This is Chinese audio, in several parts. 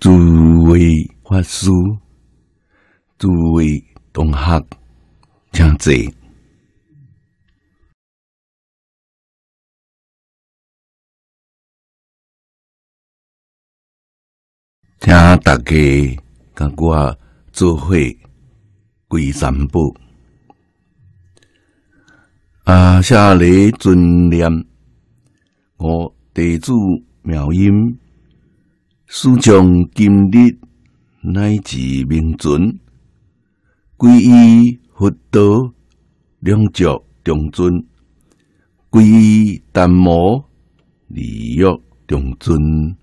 诸位法师、诸位同学，请坐。请大家甲我做伙跪三宝。下礼尊念我弟子妙音，师将今日乃至明存，皈依佛道，两足中尊；皈依达摩，利欲中尊；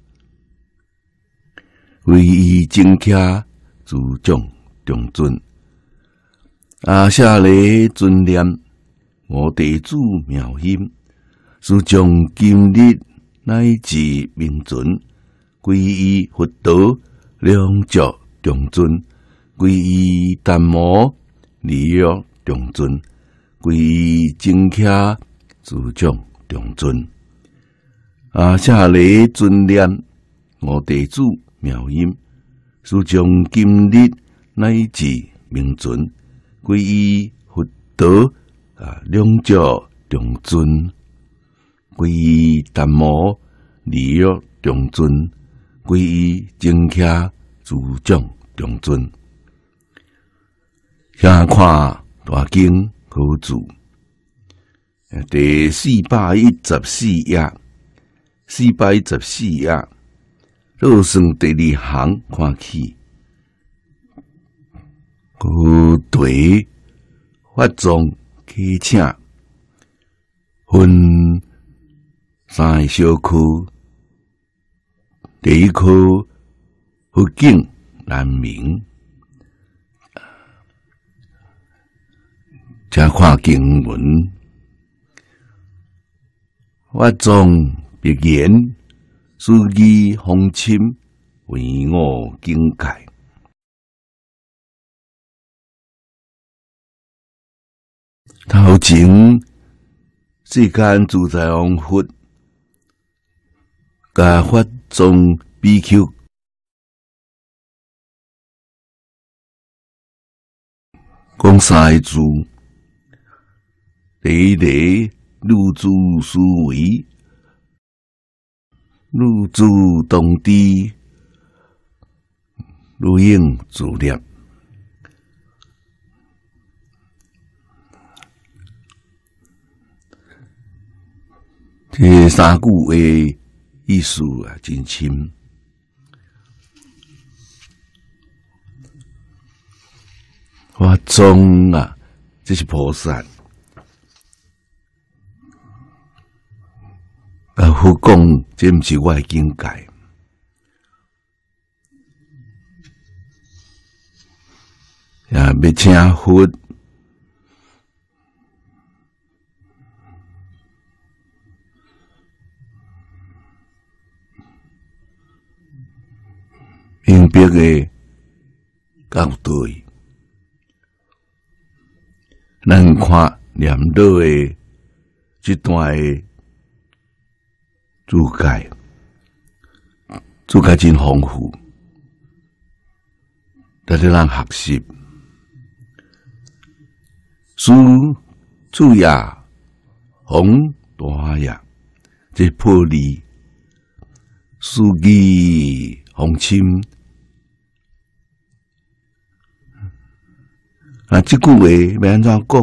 皈依正伽，自重中尊。下礼尊念我弟子妙音，师将今日乃至明存，皈依佛道，两足中尊；皈依达摩，利欲中尊；皈依正伽，自重中尊。下礼尊念我弟子妙音，师将今日乃至明存，皈依佛道，两足中尊；皈依达摩，利欲中尊；皈依正伽，自重中尊。请看大经科注第414页，414页，倒算第2行看起，对法藏启请分3个小区，第一区佛境难明，请看经文，法藏别言，师义风侵，为我境界。头前世间自在王佛，甲法藏比丘讲3个字，第一个入住思维，入住动知，如应自念。这3句的意思真深。法藏这是菩萨。佛讲，这不是我的境界。要请佛明白的教对，咱看念叨的这段的注解真丰富，值得咱学习。师主也弘大也，这破例师义风侵。这句话要安怎讲？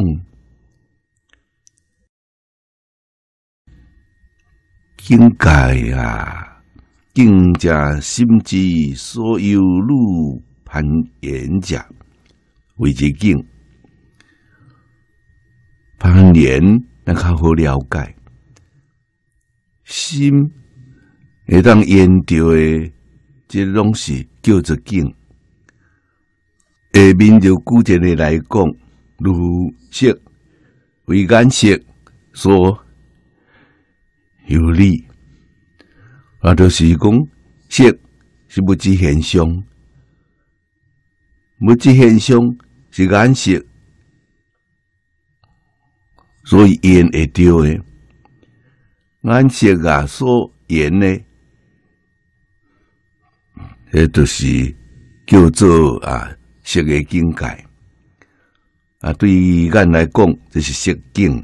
境界境者，心之所有路攀岩者，为之境。攀岩咱较好了解，心会当沿着的，这拢是叫做境。面就古典的来讲，如色为眼色所有理，就是讲色是物质现象，物质现象是眼色，所以缘会着的。眼色所缘的， 迄就是叫做色的境界。对咱来讲，这是色境。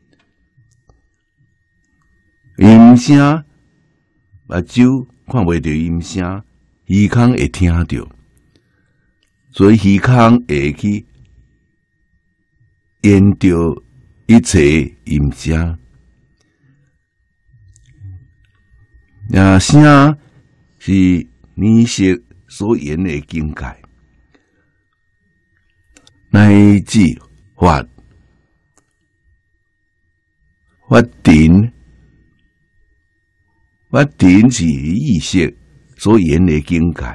音声，目睭看袂到音声，耳孔会听到，所以耳孔会去沿着一切音声。声是耳识所言的境界，乃至法庭。法庭是意识所言的境界，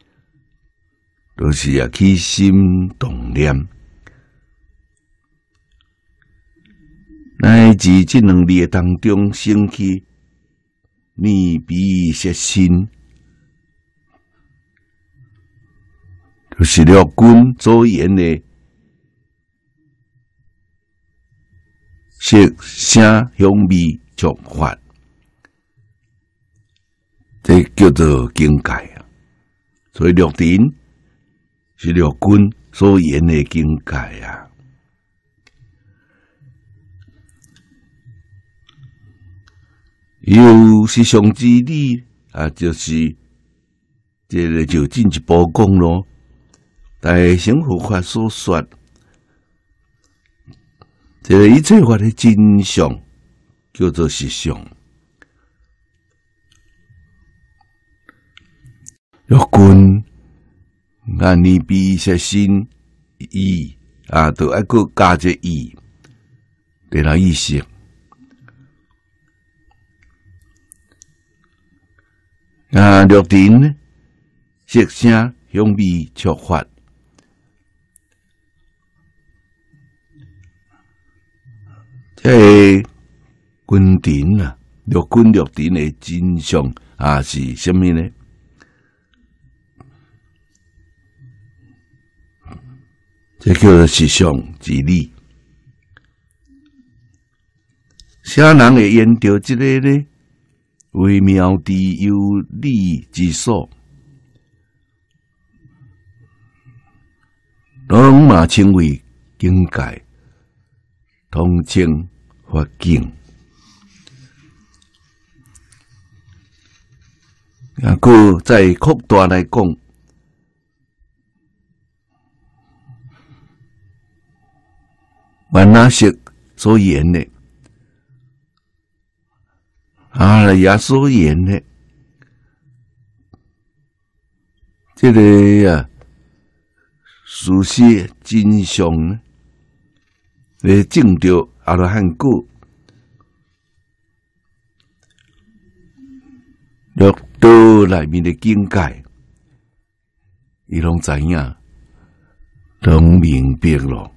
就是起心动念，乃至这两字当中升起念鼻舌身，就是六根所言的色、声、香、味、触、法。这叫做境界啊，所以六尘是六根所言的境界啊。有实相之理就是这个就进一步讲咯。大乘佛法所说，这个一切法的真相叫做实相。六根眼耳鼻舌身意都爱个加一个意，给他意识。六尘呢，色声香味触法，这根尘六根六尘的真相是什么呢？这叫做实相之理。啥人会沿着这个呢？微妙之有理之所，拢嘛称为境界，通称法境。个在扩大来讲，万那识所言的，阿赖耶所言的，这个事实真相呢，来证着阿罗汉果，六道内面的境界，伊拢知影，拢明白咯。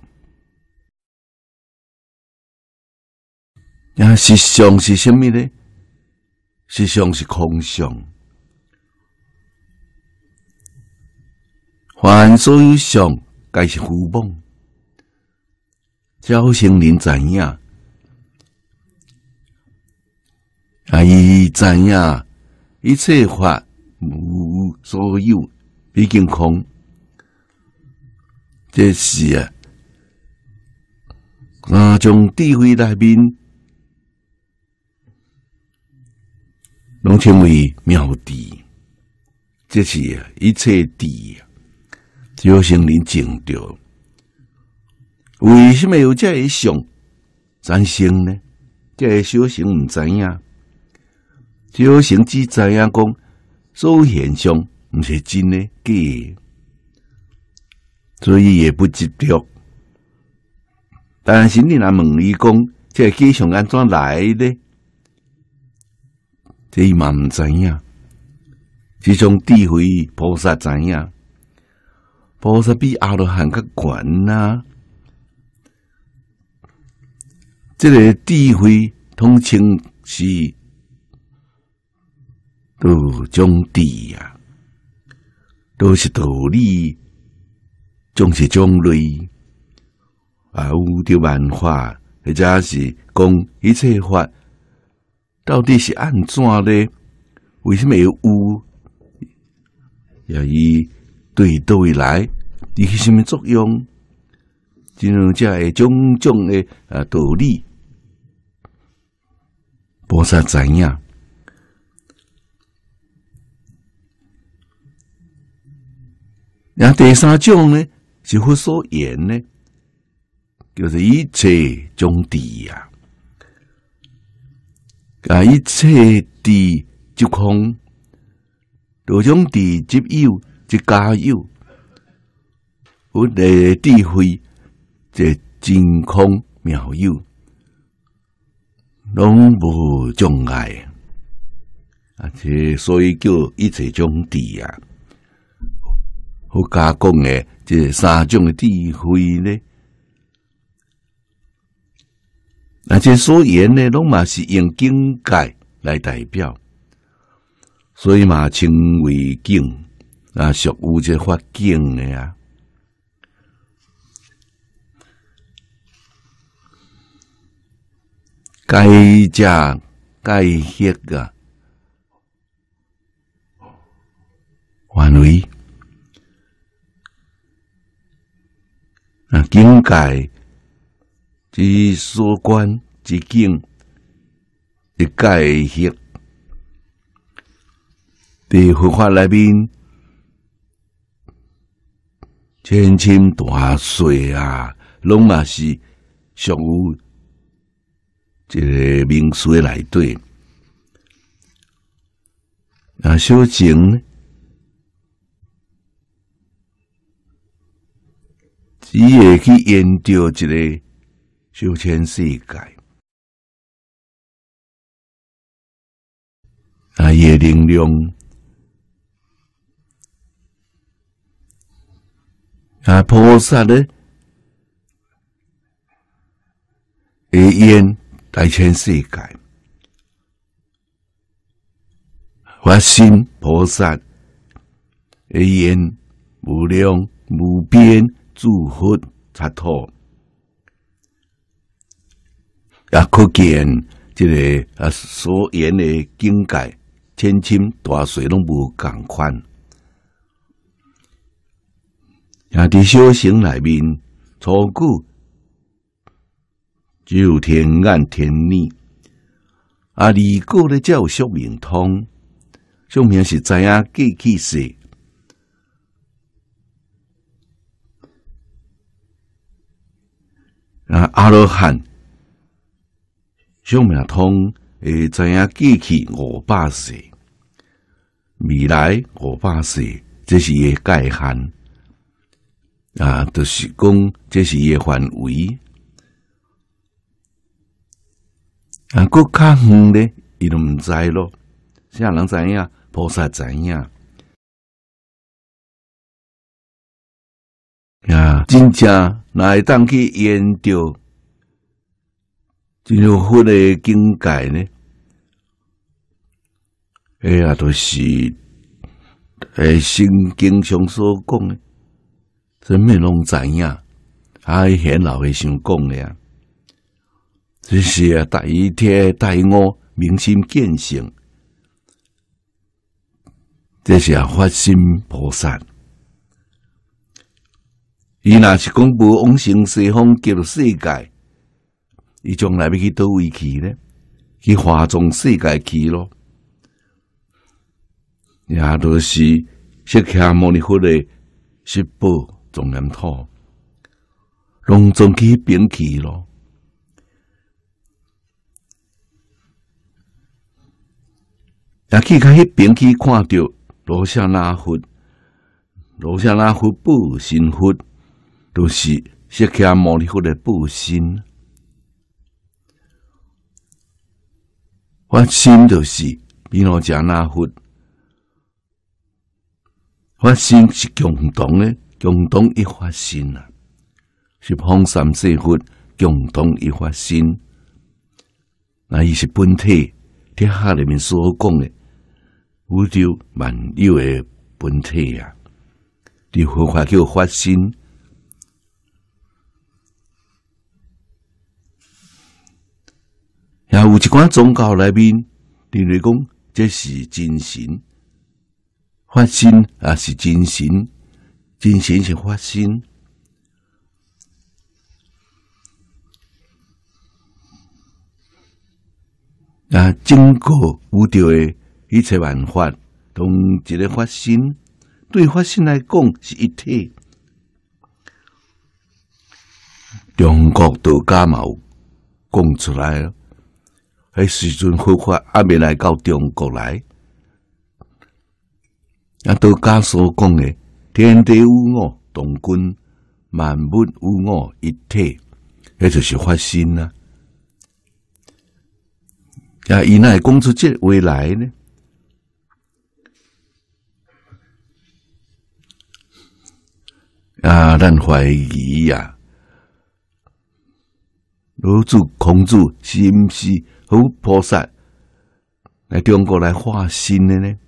实相是什么呢？实相是空相，凡所有相，皆是虚妄。小圣人知影，伊知影一切法无所有，毕竟空。这是从智慧内面。拢称为妙智，这是一切智，小圣人证着。为什么有这个相产生呢？这个小圣唔知影，小圣只知影讲所有现象唔是真的假的，所以也不执着。但是你若问伊讲，这个假象安怎来的？这伊嘛毋知影，是从智慧菩萨知影。菩萨比阿罗汉较悬呐。这个智慧统称是道种智都是道理，总是种类有着万法，或者是讲一切法。到底是按怎呢？为什么有？ 也伊对倒位来，伊起什么作用？这样才会种种的道理，菩萨知影。然后第三种呢，是佛所言呢，就是一切种地呀，一切地即空，多种地即有即加有，佛的智慧。这真空妙有，拢无障碍这所以叫一切种智啊。佛家讲的这三种的智慧呢，这所言呢，拢嘛是用境界来代表，所以嘛称为境属有这法境的啊。该食该歇范围境界之所观之境的该歇，在佛法内面，千千大细拢嘛是属有。这个名词内底，修行只会去研究一个小千世界，伊的能量，菩萨呢，会演。大千世界，发心菩萨会言无量无边诸佛刹土，也可见这个所言的境界，千千大小拢无共款。伫修行内面，初句。只有天眼天理，二个咧才有宿命通，宿命是知影过去世，阿罗汉宿命通会知影过去500世，未来500世，这是伊的界限就是讲这是伊的范围。搁较远咧，伊都毋知咯。啥人知影？菩萨知影。真正若会当去研究进入佛的境界呢？就是圣经上所讲的，什么拢知影。显老和想讲的啊。这是大天大我明心见性，这是发心菩萨。伊若是讲无往生西方极乐世界，伊将来要去倒位去呢？去华藏世界去咯。也就是释迦牟尼佛的十宝庄严土，拢总去迄边去咯。也去迄边去看到罗刹那佛，罗刹那佛报身佛，都是释迦牟尼佛的报身。发心就是弥勒迦那佛，发心是共同的，共同一发心啊，是方三世佛共同一发心。那伊是本体，天下里面所讲的。宇宙万有的本体啊，伫佛法叫发心。也有一寡宗教内面认为讲这是真神， 发心啊是真心，真心是发心。啊，整个宇宙的一切万法，同一个发心，对发心来讲是一体。中国道家嘛有讲出来了，迄时阵佛法还未来到中国来，啊，道家所讲的天地有我，动君万物有我一体，迄就是发心啊。啊，伊哪会讲出这话来呢？啊，咱怀疑呀，老子、孔子是毋是佛菩萨来中国来化身的呢？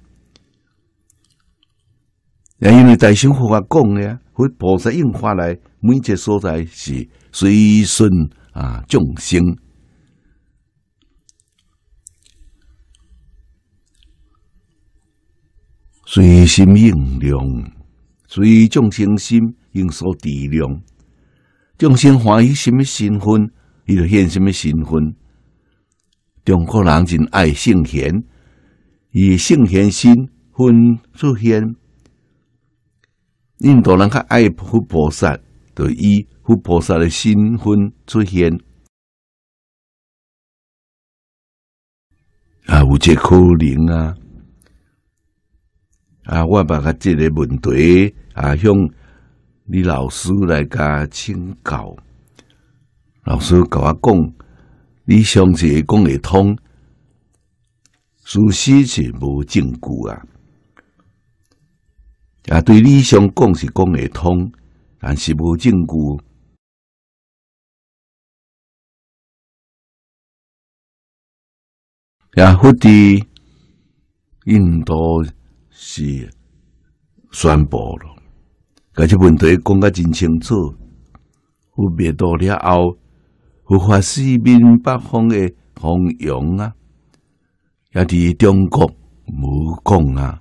因为大乘佛法讲的啊，佛菩萨应化来每一个所在是随顺啊众生。随心应量，随众生心应所知量。众生欢喜什么身份，伊就现什么身份。中国人真爱圣贤，以圣贤身份出现。印度人较爱佛菩萨，就以佛菩萨的身份出现。啊，有这可能啊！啊，我把甲这个问题啊，向李老师来甲请教。老师甲我讲，你上次讲会通，事实是无证据啊。啊，对理想讲是讲会通，但是无证据。啊，佛伫印度是宣布了，甲这问题讲甲真清楚。佛灭度了后，佛法四面八方的弘扬啊，也伫中国无讲啊。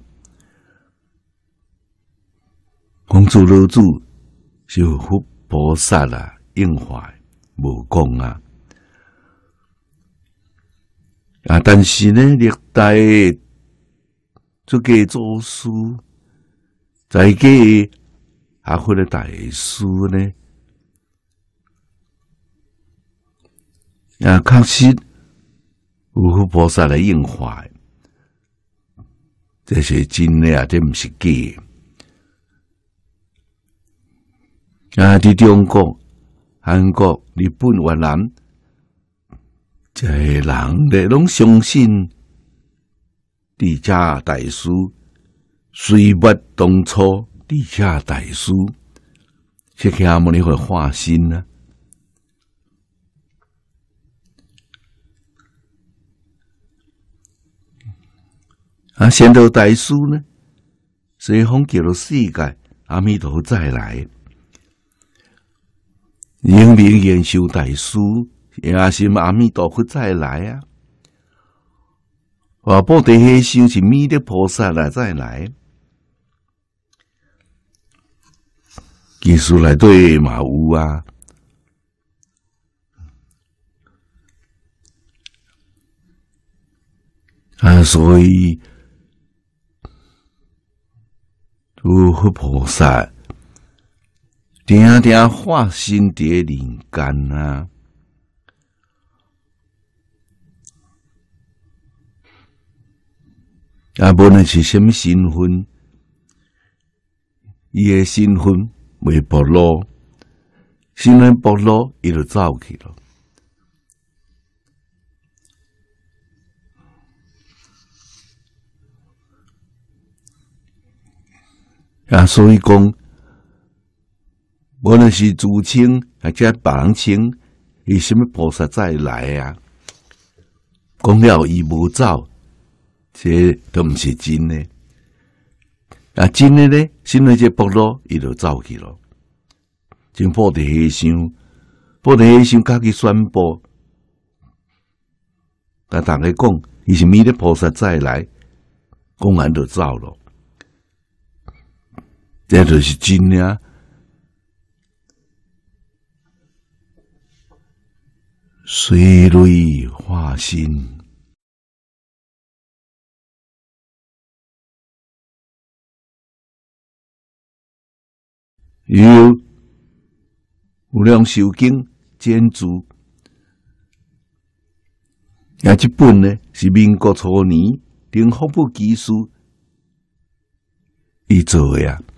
孔子、老子是佛菩萨啦，应化无讲啊。啊，但是呢，历代出家祖师，在家啊，或者大师呢，啊，确实有佛菩萨来应化，这是真的啊，这毋是假的。啊，伫中国、韩国、日本、越南，这些人咧拢相信地下大师随末当初地下大师，释迦牟尼佛化身啊！啊，仙道大师呢，西方极乐世界阿弥陀佛再来。永明延寿大师也是阿弥陀佛再来啊！啊，布袋和尚是弥勒菩萨来再来，技术内底嘛有啊。啊，所以有佛菩萨。定定化身伫人间啊！啊，无论是什么身份，伊诶身份未暴露，身份暴露，伊就走去了。啊，所以讲。无论是自称还是别人称，伊什么菩萨再来啊？讲了伊无走，这都毋是真的。啊，真的呢，身为这部落，伊就走去了。真布袋和尚，布袋和尚家己宣布，甲大家讲，伊是弥勒菩萨再来，讲完就走了。 这就是真呀。水泪化心，有量寿经简注，也这本呢是民国初年林福部技师伊做的呀。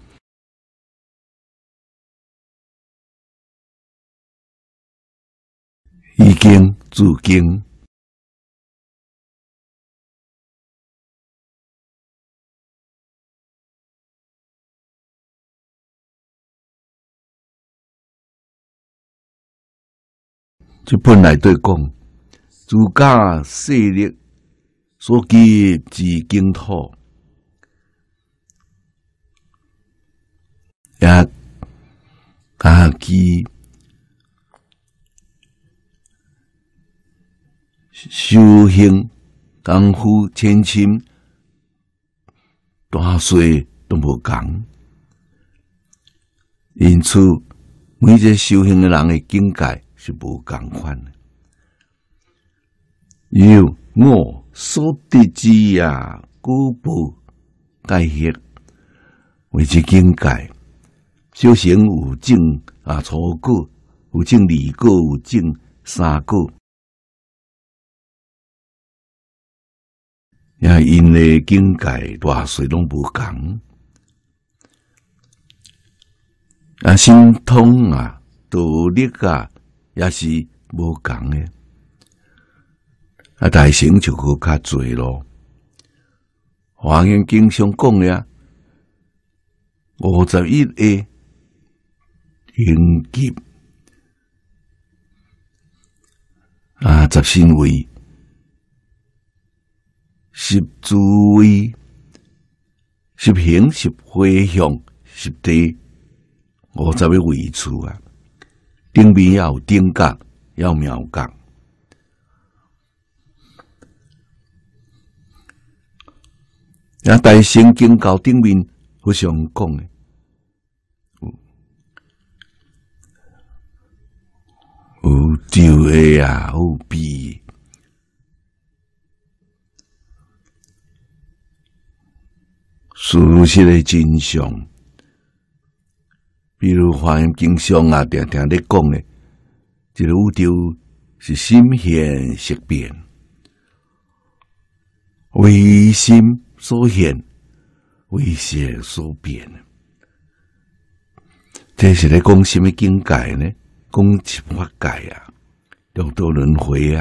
易经注经，这本内底讲，自家势力所居之净土，也家己修行功夫千深，大小都无共，因此每一个修行的人的境界是无共款的。有我所得之呀，古不改业，为之境界。修行有证初果，有证二果，有证三果。也因的境界大小拢无共，心通道力也是无共的。大乘就搁较侪咯。华严经上讲的51个应劫十善位。10诸位、10行、10回向、10地，50个位处啊。顶面也有顶角，也有妙角。大乘经教顶面好常讲的，有咒的有秘。事实的真相，比如华严经上常常咧讲的，这个宇宙是心现识变，为心所现，为识所变。这是咧讲什么境界呢？讲七法界六道轮回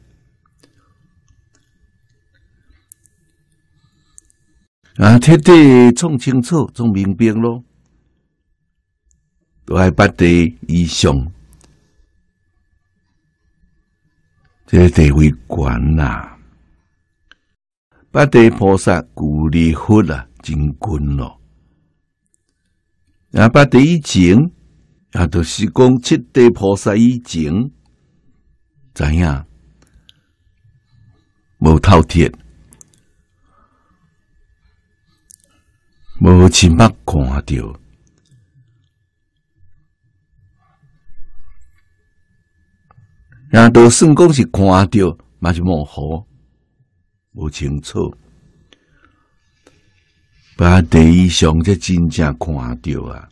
彻底创清楚、创明白咯，都爱八地以上，这个地位悬八地菩萨故离佛真近咯。八地以前就是讲七地菩萨以前，知影无透彻。无亲目看到，就算讲是看到，嘛是模糊，无清楚。八地以上才真正看到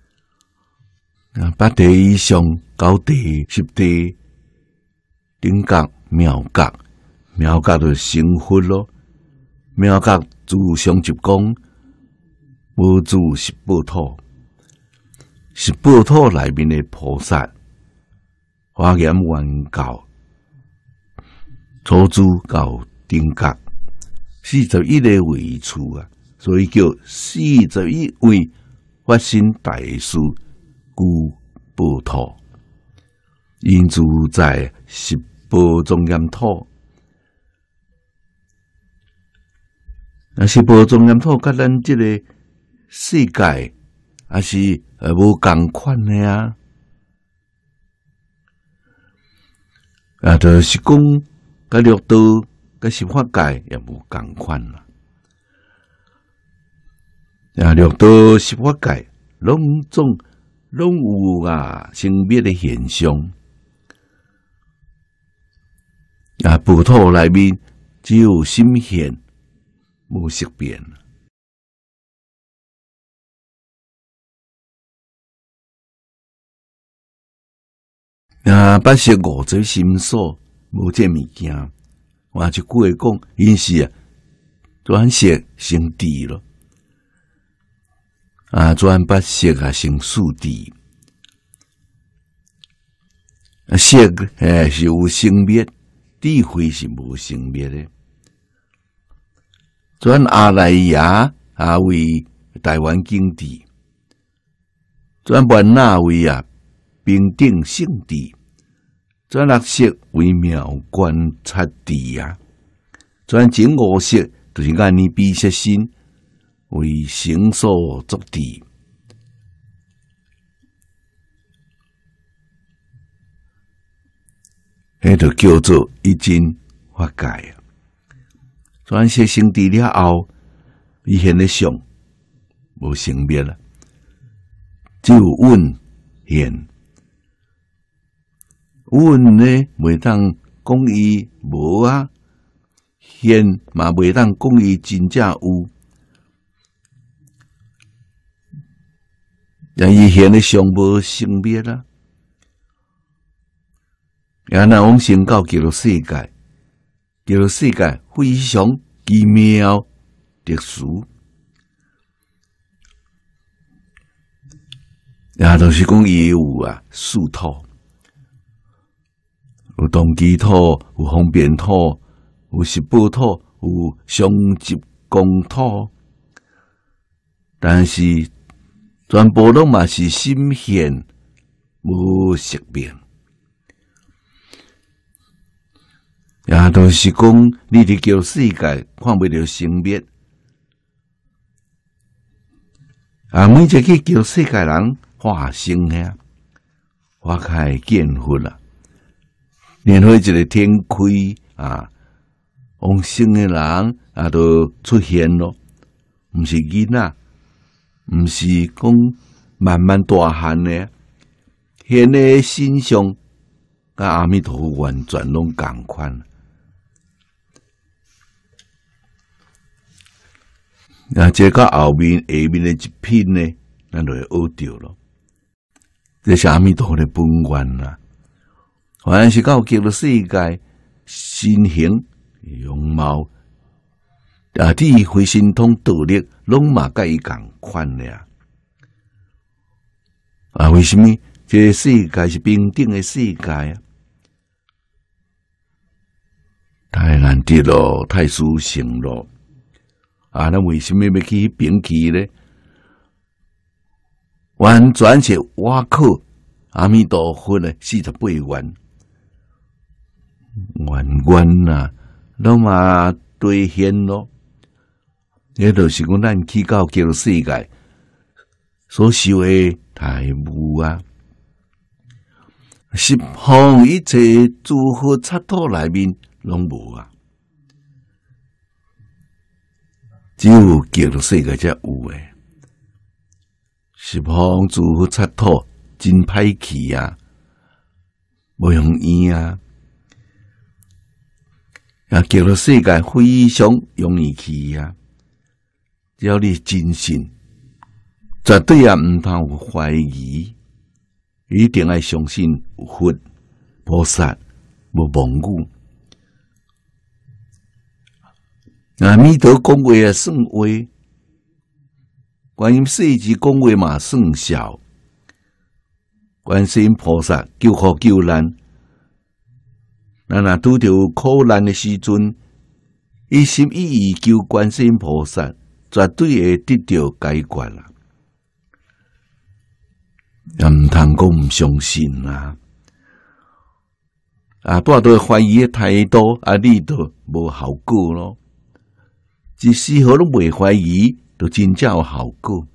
八地以上9地、10地，顶角、妙角，妙角就成佛咯。妙角自上集讲。无住十报土，十报土内面的菩萨，华严原教，初住到顶角，41个位处所以叫41位发心大士故报土，因住在十报庄严土。十报庄严土甲咱这个世界也是无共款的就是讲甲六道、甲十法界也无共款六道、十法界拢有生灭的现象。浮土内面只有心现，无色变。八识五则心所，无这物件。我就句话讲，因是转色成智咯。转八识成四智。色是有生灭，智慧是无生灭的。转阿赖耶为台湾经智，转万那为平等性智，转六识为妙观察智转前五识就是眼耳鼻舌身为成所作智。迄就叫做一真法界转色成智了后，伊现的相无生灭啦，只有蕴现。蕴呢，袂当讲伊无现嘛袂当讲伊真正有。伊现的相无生灭啦。若往生到极乐世界，极乐世界非常奇妙特殊，就是讲伊有四土，有同居土，有方便土，有十宝土，有双极光土，但是全部拢嘛是心现无色变。就是讲，你伫叫世界看不到生灭，每一个叫世界人化生呀，花开见佛啦，然后一个天开往生的人都出现咯，毋是囡仔，毋是讲慢慢大汉的，现的身上甲阿弥陀佛完全拢共款。这到后面下面的一品呢，咱就会学到咯。这是阿弥陀佛的本愿啦。凡是到极乐世界，身形容貌智慧神通道力，拢嘛甲伊共款俩。为什么？这个世界是平等的世界太难得咯，太殊胜咯。咱为什么要去摒弃呢？完全是瓦靠阿弥陀佛的48愿，愿拢嘛兑现咯。迄就是讲，咱去到极乐世界所修的太无十方一切诸佛刹土内面拢无只有极乐世界才有诶。十方诸佛刹土真歹去无容易极乐世界非常容易去只要你真信，绝对毋通有怀疑，一定要相信有佛菩萨无妄语。阿弥陀讲话算话，观音世子讲话嘛算笑，观世音菩萨救苦救难，咱若拄着苦难的时阵，一心一意求观世音菩萨，绝对会得到解决啦。也毋通讲毋相信带着怀疑的态度，你就无效果咯。一丝毫拢袂怀疑，就真正有效果。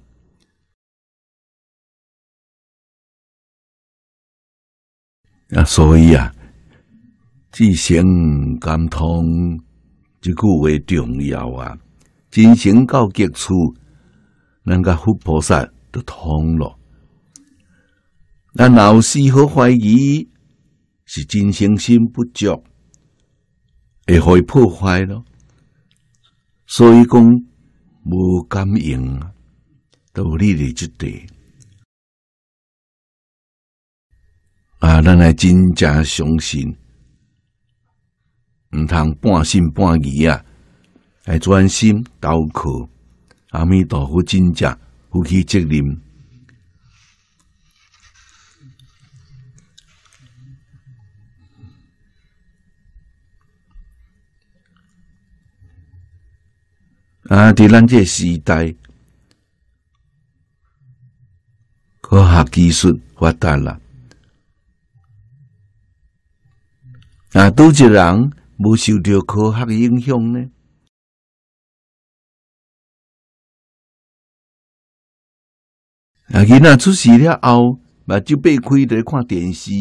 所以至诚感通这句话重要真诚到极处，咱甲佛菩萨就通了。咱若有丝毫怀疑，是真诚心不足，会互伊破坏咯。所以讲无感应啊，道理伫即地啊，咱来真正相信，毋通半信半疑啊，来专心祷告。阿弥陀佛，真正负起责任。啊！伫咱这时代，科学技术发达啦，啊，拄一人无受到科学影响呢？啊，囡仔出世了后，目睭闭开在看电视。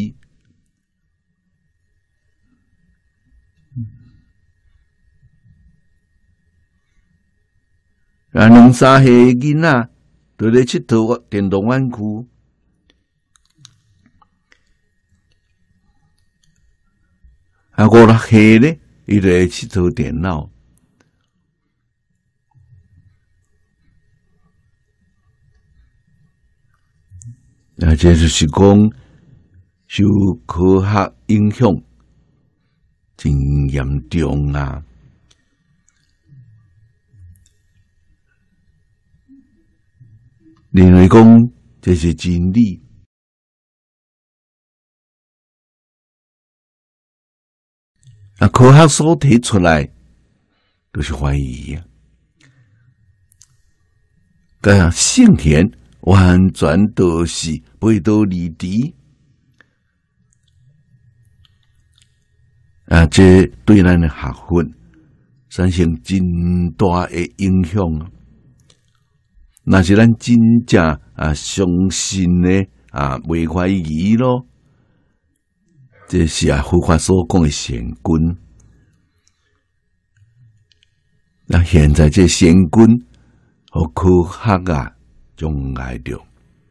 啊，两三岁囡仔就咧佚佗电动玩具，啊，五六岁咧，伊就会佚佗电脑。啊，这就是讲受科学影响真严重啊！认为讲这是真理，啊，科学所提出来都是怀疑啊，个圣贤完全都是背道而驰啊！这对咱的学佛产生真大的影响啊！那是咱真正相信的袂怀疑咯。这是佛法所讲的善根。那现在这善根和科学障碍着。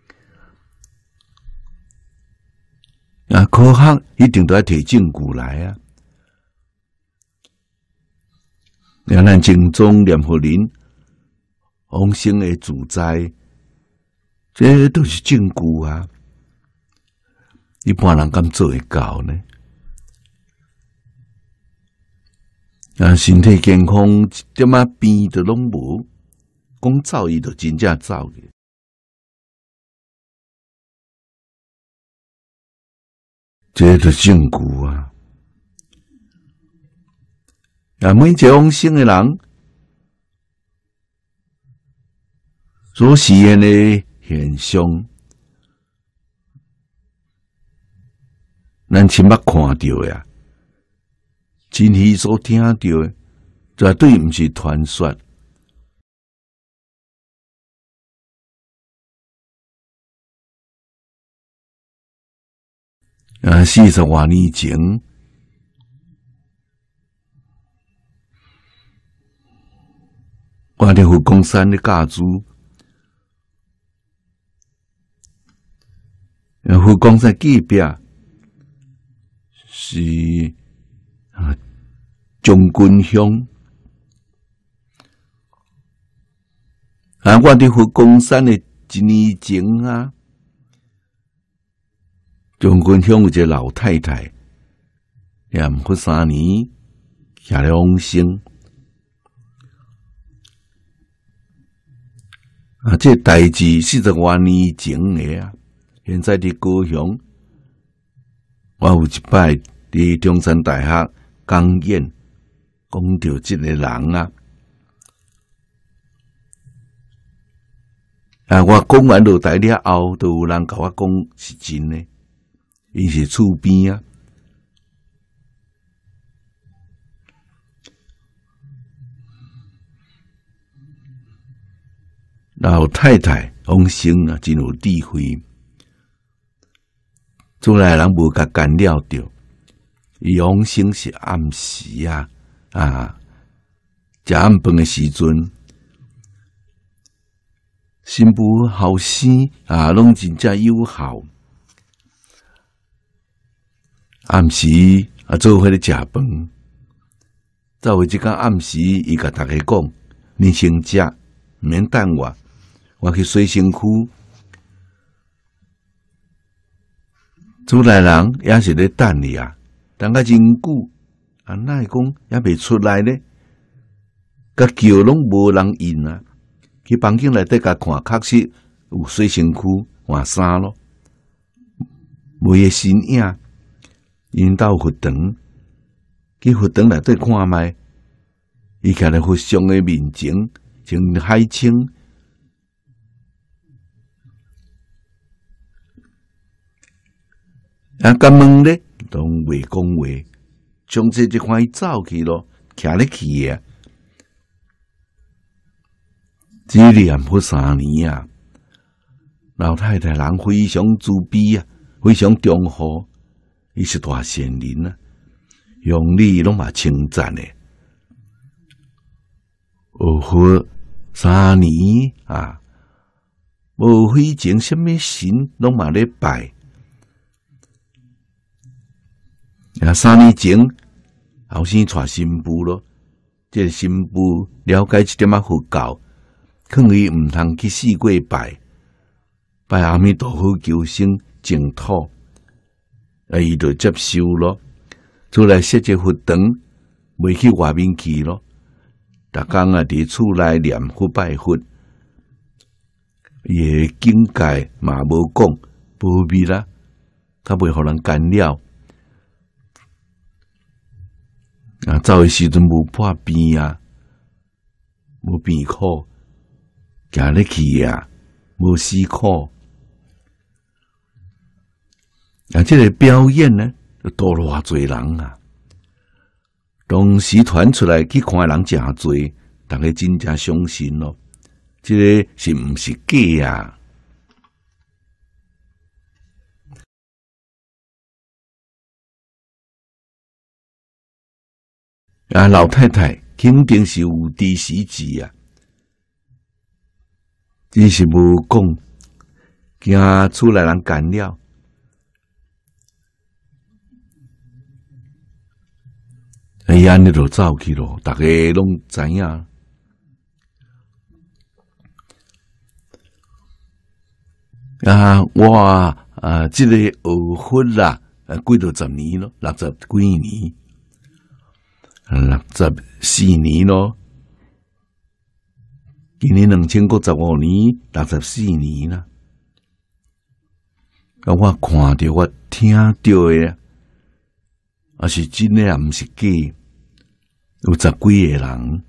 科学一定都要提证据来啊！让咱正宗念佛人。往生的自在，这都是证据啊！一般人敢做会到呢？身体健康一点病都拢无，讲走伊就真正走去。这就是证据啊！每一个往生的人。所实现的现象，咱亲目看到呀，真实所听到的，绝对毋是传说。40多年前，我伫佛光山的家族。佛光山隔壁是将军乡，我伫佛光山的一年前将军乡有一个老太太，也毋过3年下了往生。这代志40多年前的现在伫高雄，我有一摆伫中山大学讲演，讲到这个人我讲完落台了后，都有人甲我讲是真的，伊是厝边老太太往生真有智慧。厝内人无甲干扰着，伊往生是暗时食暗饭的时阵， 新妇后生啊，拢真正有效。暗时啊，做伙咧食饭，走回即间暗时，伊甲大家讲：你先食，毋免等我去洗身躯。厝内人也是咧等你啊，等甲真久，啊，哪会讲也未出来呢？甲叫拢无人应啊！去房间内底甲看，确实有洗身躯、换衫咯，无伊身影。因兜佛堂，去佛堂内底看卖，伊徛咧佛像诶面前，穿海青。啊，甲问咧，拢袂讲话，从这就看伊走去咯，徛咧去啊。只念佛3年啊，老太太人非常慈悲啊，非常忠厚，伊是大善人啊，用你拢嘛称赞诶。学佛3年啊，无非情什么神拢嘛咧拜。啊，3年前后生带新妇咯，这个新妇了解一点仔佛教，劝伊毋通去四界拜阿弥陀佛求生净土，啊，伊就接受咯。出来设一佛堂，袂去外面去咯。逐工啊，伫厝内念佛拜佛，伊诶境界嘛无讲无密啦，较袂互人干扰。啊，走诶时阵无破病啊，无病苦，行咧去啊，无死苦。啊，这个表演呢，多偌侪人啊！当时传出来去看的人真侪，大家真正相信咯。这个是毋是假啊？啊，老太太肯定是有知识字啊，只是无讲，惊厝内人干扰。伊安尼就走去咯，大家拢知影。啊，我这个学佛啦，几多十年咯，60几年。64年咯，今年2015年，64年啦。啊，我看到我听到诶，啊是真诶，也毋是假，有10几个人，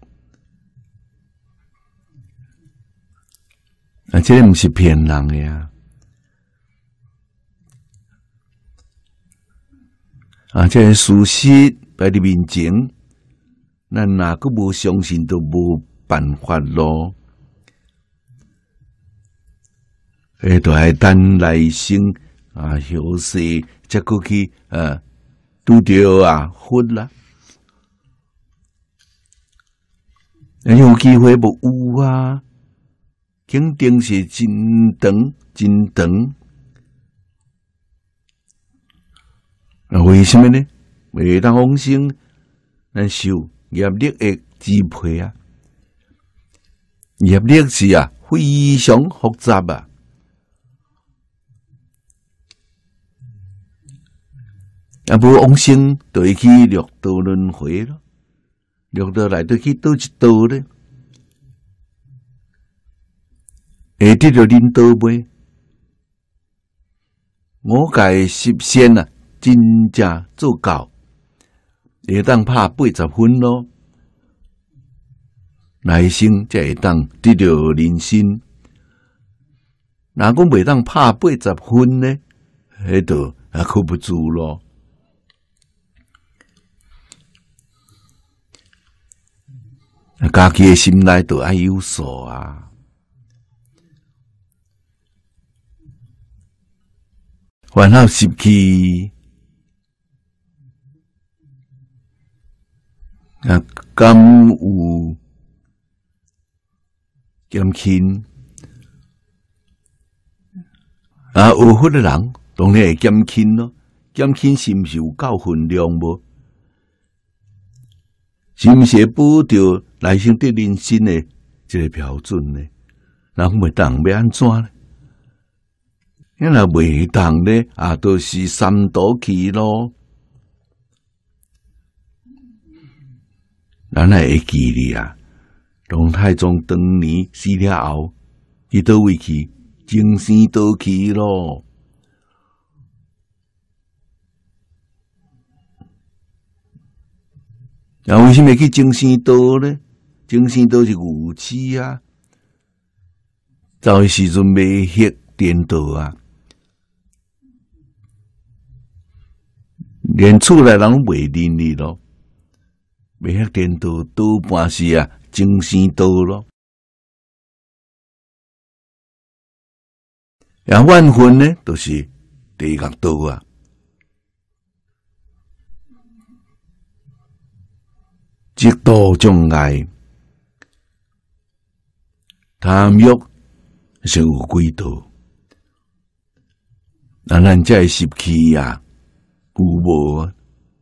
啊，这个毋是骗人诶啊。啊，这个事实摆伫面前。咱若佫无相信，都无办法咯。都爱等来生啊，后世才佫去拄着佛啦。有机会无有啊？肯定是真长真长。为什么呢？为当往生，咱受业力的支配啊，业力是非常复杂啊。无往生，就会去六道轮回咯。六道内底去倒一道咧，会得着领导袂？五界十善啊，真正做到。会当拍80分咯，来生才会当得到人生。若讲袂当拍80分呢，迄就靠不住咯。家己诶心内都爱有数啊。烦恼习气。敢有减轻， 有福的人当然会减轻咯，减轻是毋是有够分量无？是毋是保着来生对人生的这个标准呢？人袂当要安怎呢？因若袂当呢，都是三途去咯。咱还会记哩啊，唐太宗当年死了后，去倒位去？精神倒去咯。为什么去精神倒呢？精神倒是武器啊，走的时阵未晓颠倒啊，连厝内人袂认你咯，未晓颠倒，多半是精神倒咯。万分呢，都是地狱倒啊。极度障碍，贪欲是有几道，咱才会失去有无？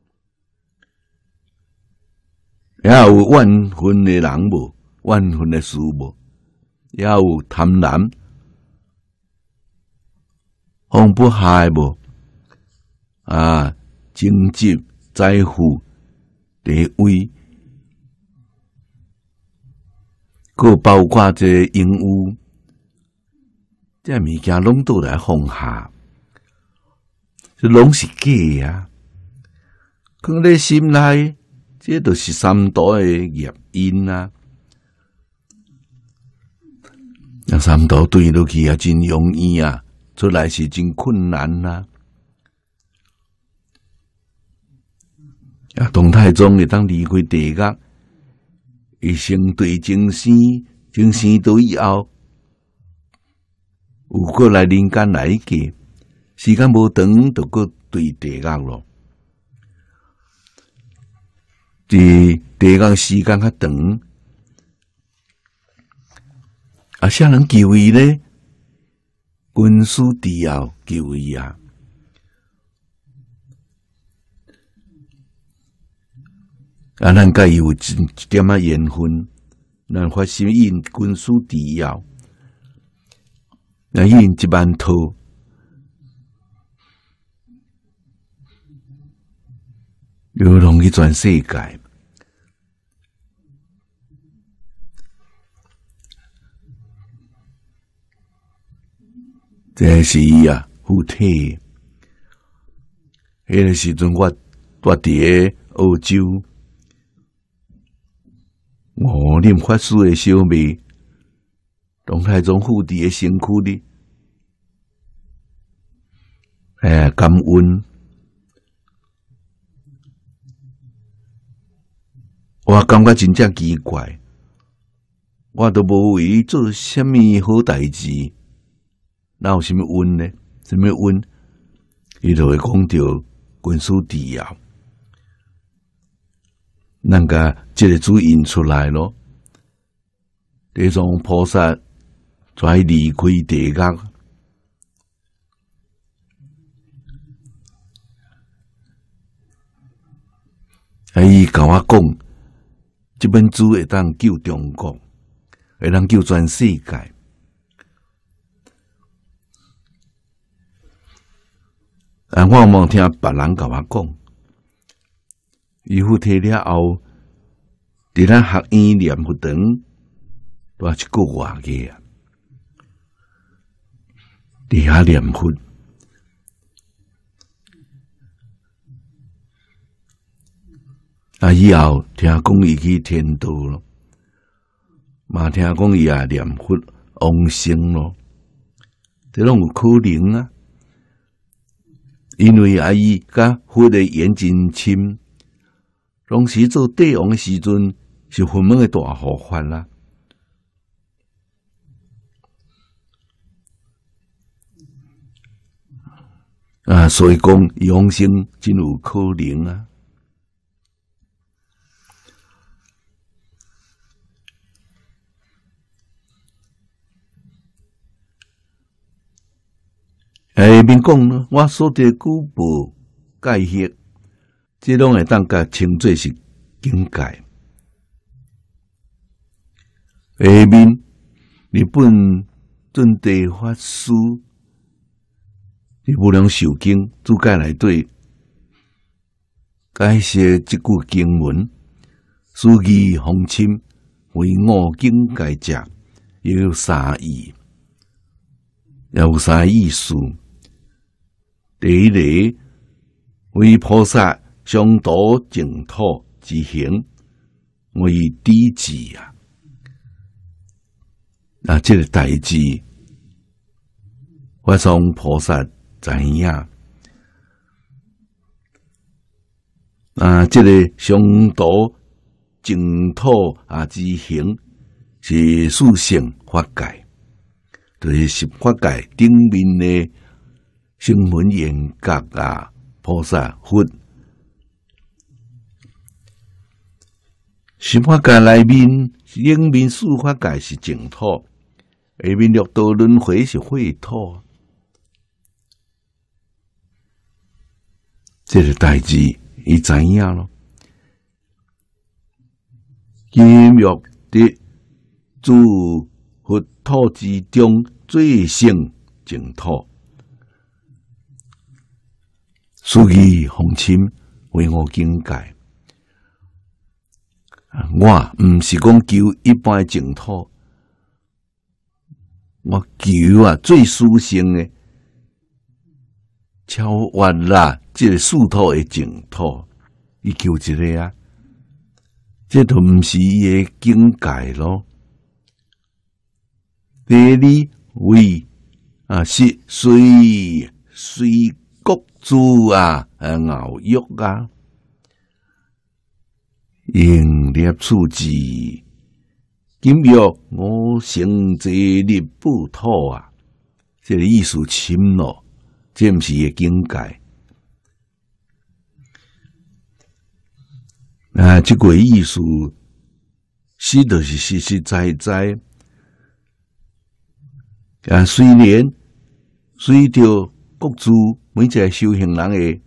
也有万分的人无，万分的事无，也有贪婪。放不下无经济、财富、地位，佮包括这应有，这物件拢倒来放下，这拢是假啊！放在心内，这都是三毒的业因啊！三毒对落去真容易啊！出来是真困难呐！唐太宗会当离开地狱，一生对精神，精神到以后，有过来人间来一个时间无长，就过对地狱咯。伫地狱时间较长，啥人救伊呢？军师弟后救伊啊！咱甲伊有一点缘分，咱发心应军师弟后，应10000套，流浪去全世界。这是伊附体。迄个时阵，我伫澳洲，念法师的小妹，唐太宗附伫的身躯里，感恩。我感觉真正奇怪，我都无为伊做什么好代志。哪有什么恩呢？什么恩？伊就会讲到军师弟后，咱甲这个主印出来咯。地藏菩萨才离开地狱，伊甲我讲，这本书会当救中国，会当救全世界。我冇听别人甲我讲，伊附体了后，伫咱学院念佛堂，多一个月个伫遐念佛。以后听讲伊去天道咯，嘛听讲伊念佛往生咯，这拢有可能啊。因为伊甲佛的缘真深，当时做帝王的时阵是佛门的大护法啦。所以讲往生真有可能啊。 下面讲呢，我所得古报戒约，这拢会当甲称作是境界。下面日本准地法师伫无量寿经注解内底解释即句经文：书义风侵，为我境界者，也有三义，也有三意思。第一个为菩萨上度净土之行，为底志啊！这个代志，我从菩萨知影。这个上度净土之行是四圣法界，就是十法界顶面的声闻缘觉菩萨佛。十法界内面，顶面四法界是净土，下面六道轮回是秽土。这个代志，伊知影咯。金玉的诸佛土之中最胜净土，书义风侵，为我境界。我毋是讲求一般的净土，我求最殊胜的，超越啦，这个四土的净土，伊求一个啊，这都毋是伊的境界咯。第二位是随国主熬玉应列处置，今玉我成济立不土这个意思深咯，这毋是伊的境界。这个意思是就是实实在在。虽然随着国主每一个修行人的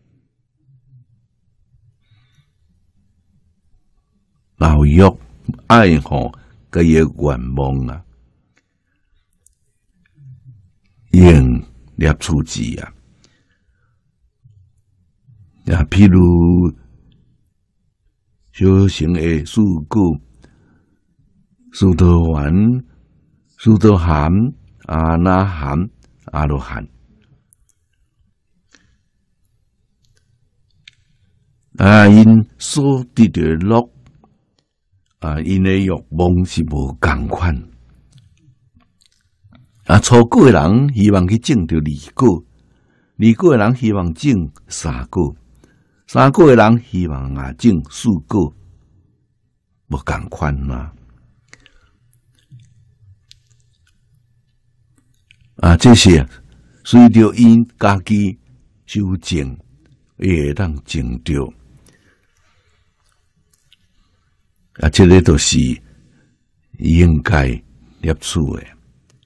老约爱好甲伊的愿望应列处置譬如修行的四句，苏陀丸、苏陀含、阿那含、阿罗汉。因所得的乐因的欲望是无共款。初果的人希望去证到二果，二果的人希望证三果，三果的人希望证四果，无共款啦。这些随着因家己修正，会当证到。这个都是应该列出的。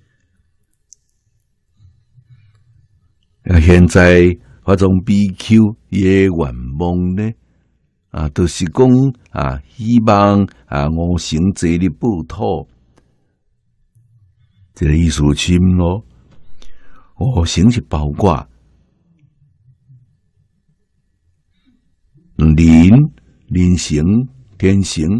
现在法中比丘伊的愿望呢，都是讲希望我成济立不土，这个意思深咯。我成是包括人成、天成、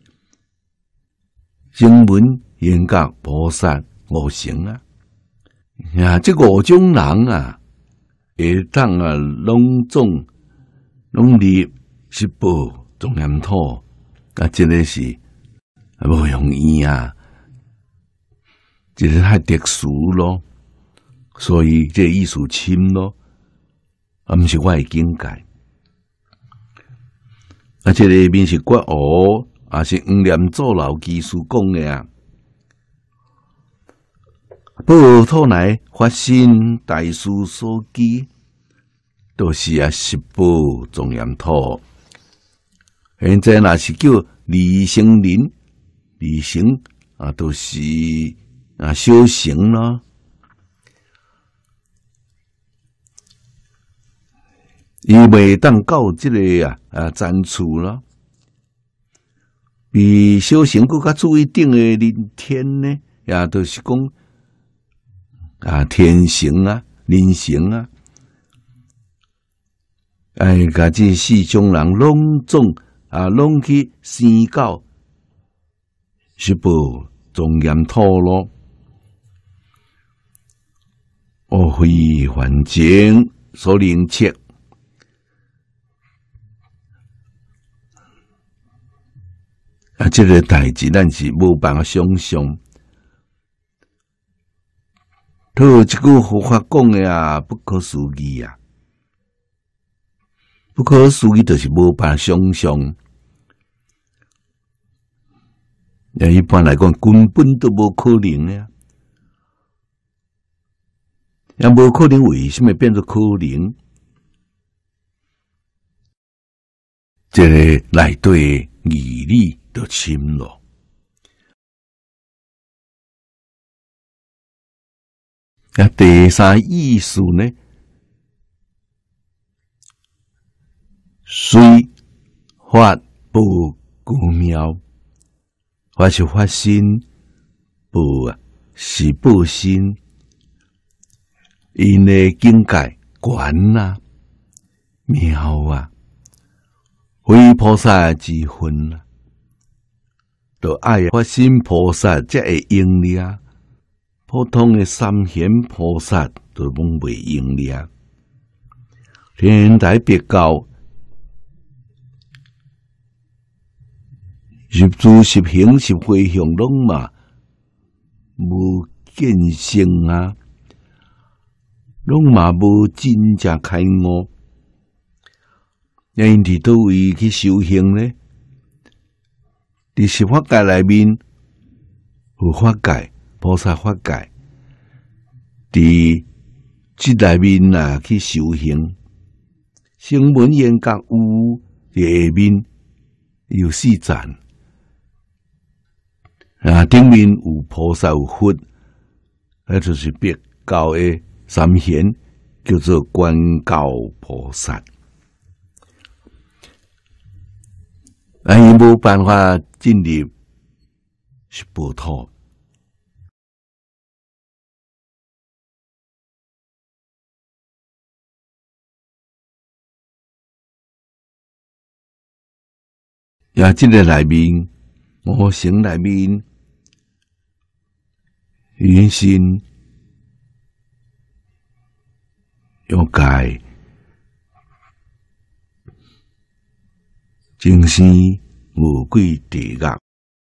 声闻、缘觉、菩萨五成这五种人会当拢总拢入十部庄严土，真的是无容易这是太特殊咯。所以这意思深咯，毋是我的境界。这里面是国学，是黄念祖老居士讲的报土内发心大师所记，都是十部庄严土。现在若是叫离成人，离成都是修行咯。 伊袂当到即个zan处咯。比小乘更较注意顶诶人天呢，也就是讲天乘人乘甲这四种人拢去生到是报庄严土咯。非凡境所能测。这个代志咱是无办法想象。套一句佛法讲的不可思议不可思议就是无办法想象。一般来讲，根本都无可能的。也无可能，为什么变作可能？这个内底义理就深了。第三意思呢，虽法不孤妙，法是法身，不是报身。因的境界悬妙非菩萨之分就爱发心菩萨才会用力，普通的三贤菩萨就拢袂用力。天台别教入住十行十回向拢嘛无见性拢嘛无真正开悟。因伫倒位去修行呢？伫十法界内面，有法界、菩萨法界，伫即内面去修行。声闻缘觉有下面有四赞，顶面有菩萨有佛，那就是别教的三贤，叫做观教菩萨。伊无办法进入是报土。即个内面，五行内面，原先欲界。正是无鬼地狱，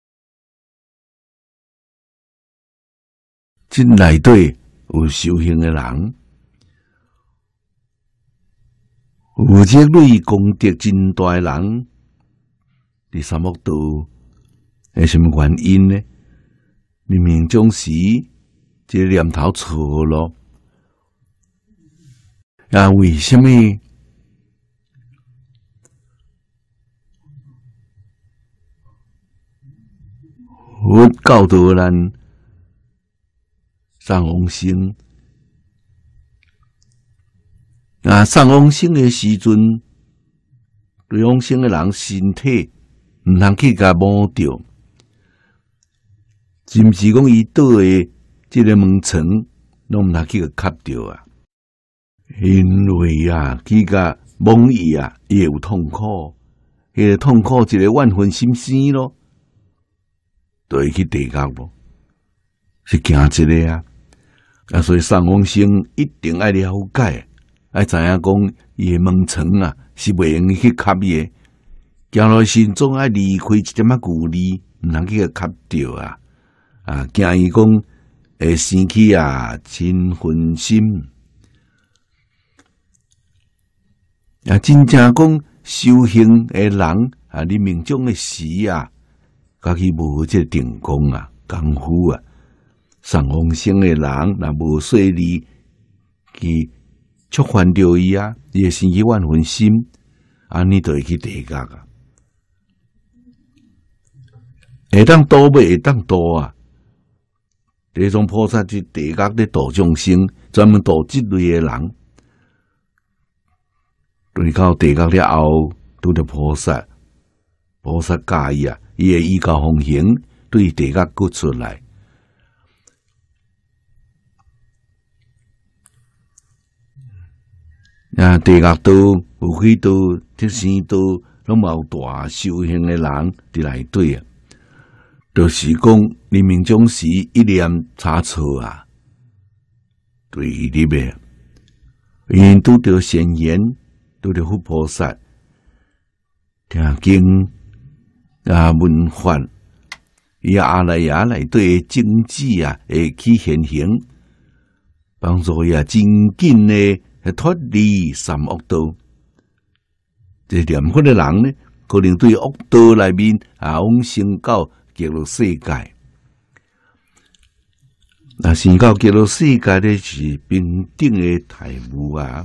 即内底有修行的人，有这类功德真大的人，伫三恶道，是什么原因呢？明明总是这个念头错咯，为什么？佛教导咱上往生，上往生的时阵，对往生的人身体毋通去甲摸着，是毋是讲伊倒的这个门床，拢毋通去甲吸着因为去甲摸伊伊会有痛苦，迄个痛苦一个万分心生咯。就会去地狱咯，是惊这个所以上往生一定要了解，要知影讲伊的门床是袂用去吸伊的，行路心总要离开一点距离，毋通去甲吸着惊伊讲会生起嗔恨心真正讲修行的人你命中的时家己无这定功功夫上往生的人若无说理去触犯着伊伊会生起万分心，安尼就会去地狱会当度袂会当度地藏菩萨是地狱咧度众生，专门度这类的人， 对到地狱了后，拄着菩萨，菩萨介意啊，伊会依教奉行，对地狱骨出来。地狱道有许多特生道，拢有大修行的人伫内底啊。就是讲，你命中时一念差错啊，对入的，因拄着善言，拄着佛菩萨，听经闻法，伊阿赖耶内底正知啊，会去现行，帮助伊真紧的脱离三恶道。这念佛的人呢，可能对恶道内面往生到极乐世界。那生到极乐世界呢，是平等的态度啊！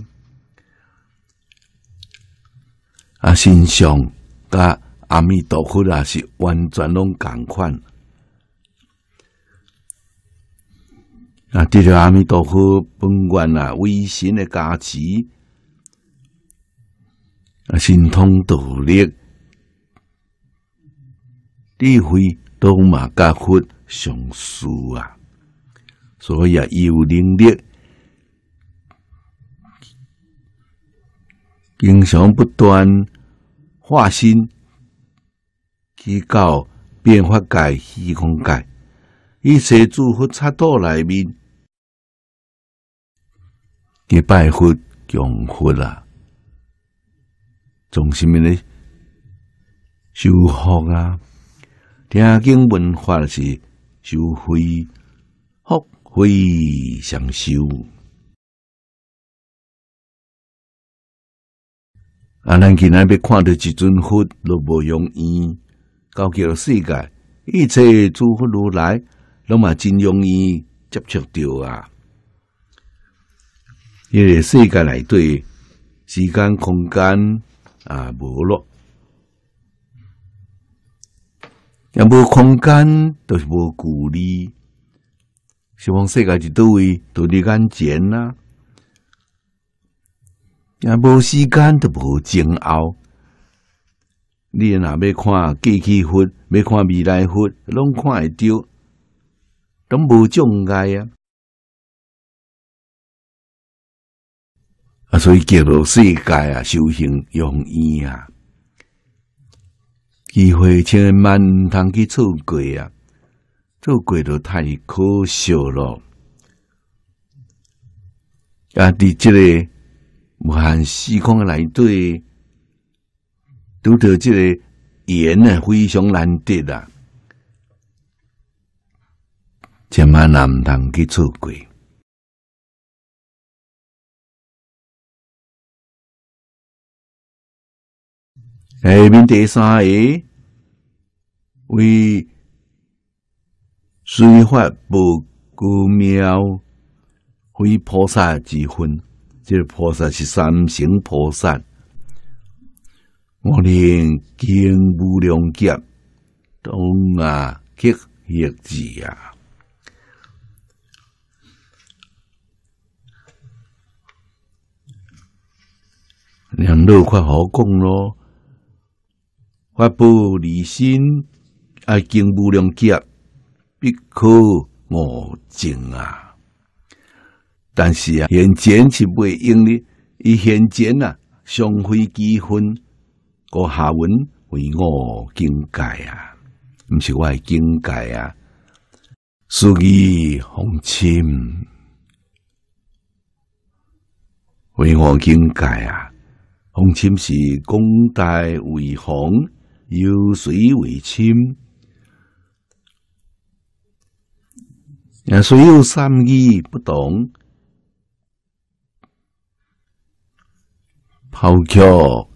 身上甲阿弥陀佛啊，是完全拢同款。得着阿弥陀佛本愿啊，威神的加持，神通道力，智慧都嘛甲佛相似啊，所以有能力，经常不断化身去到变化界、虚空界，一切诸佛刹土内面去拜佛、供佛啊，从什么呢？修福啊！听经闻法是修慧，福慧双修。咱今仔要看到一尊佛，都无容易。到极乐世界，一切诸佛如来，拢嘛真容易接触到啊！因为世界内底时间、空间无咯。也无空间，就是无距离。希望世界伫倒位，就伫眼前啦。也无时间，就无前后。你若要看过去佛，要看未来佛，拢看会到，拢无障碍啊！所以极乐世界修行容易啊！机会千万毋通去错过啊！错过就太可惜了。伫这个无限时空的内底，拄到这个缘非常难得啊！千万毋通去错过。下面第三个为随法不孤妙，非菩萨之分。这个菩萨是三乘菩萨，我念经无量劫，东刻业字啊。念老较好讲咯。法不离心，经无量劫，必可悟净啊！但是现前是袂用的，伊现前尚非基分，个下文为悟境界啊，毋是我的境界啊，属于风侵，为悟境界啊，风侵是功大为风。由水为侵，虽有三义不同，抛却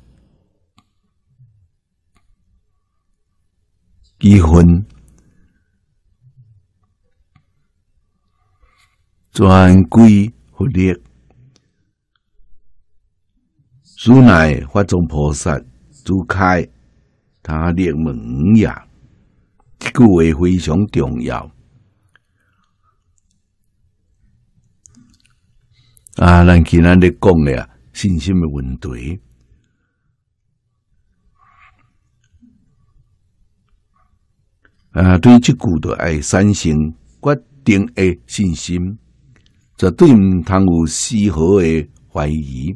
基分，专归佛力，此乃法中菩萨主开。他力门呀，这句话非常重要。咱今仔日讲的信心的问题， 对即句就爱产生决定的信心，绝对毋通有丝毫的怀疑。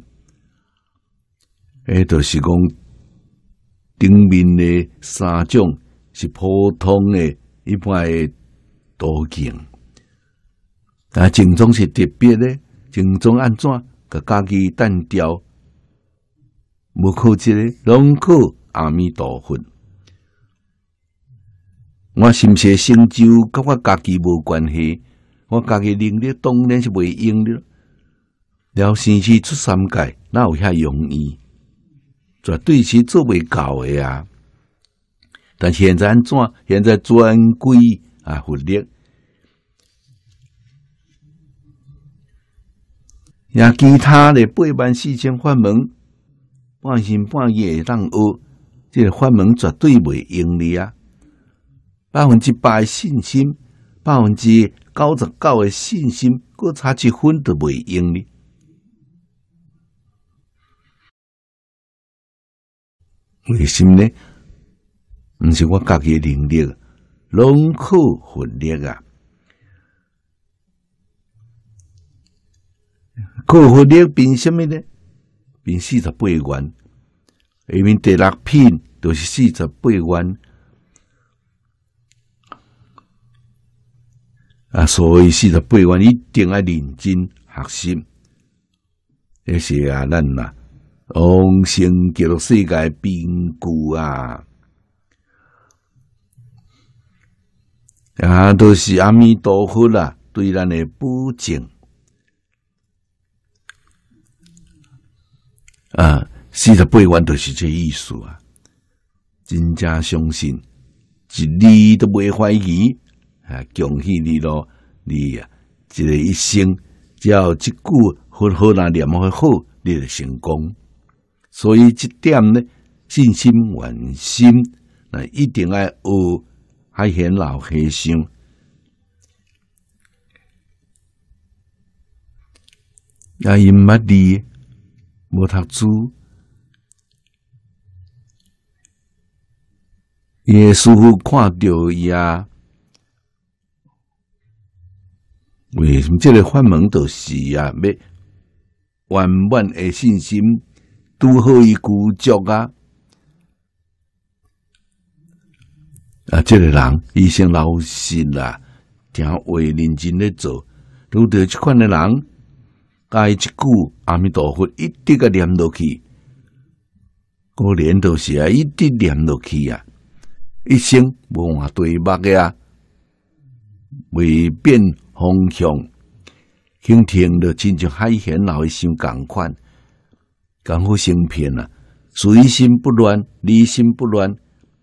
就是讲顶面的三种是普通的一般的途径，正宗是特别的，正宗安怎甲家己单调？无靠这个，拢靠阿弥陀佛。我是毋是成就，甲我家己无关系。我家己能力当然是袂用的。了生死出三界，哪有遐容易？绝对是做袂到的啊！但现在安怎？现在专归佛力，也其他的84000法门，半信半疑会当学，这个法门绝对袂用你啊！100%的信心，99%的信心，搁差1分都袂用你。为什么呢？毋是我家己的能力，拢靠佛力啊！靠佛力凭什么呢？凭48愿，下面第6品就是48愿。所以48愿一定要认真学习。这是咱往生极乐世界凭据啊！都是阿弥陀佛啦，对咱的保证。48愿就是这意思啊！真正相信，一字都袂怀疑。恭喜你咯！你这个一生，只要这句好若念好，你就成功。所以这点呢，信心愿心，一定要学海贤老和尚。因捌字，无读书，伊的师父看到伊为什么这个法门就是要圆满的信心，拄好伊具足这个人伊先老实啦，听话认真咧做，拄到这款的人，甲伊一句阿弥陀佛一直个念落去，果然就是一直念落去一生无换对目未变方向，听听就亲像海贤老和尚共款，刚好成片随心不乱，离心不乱，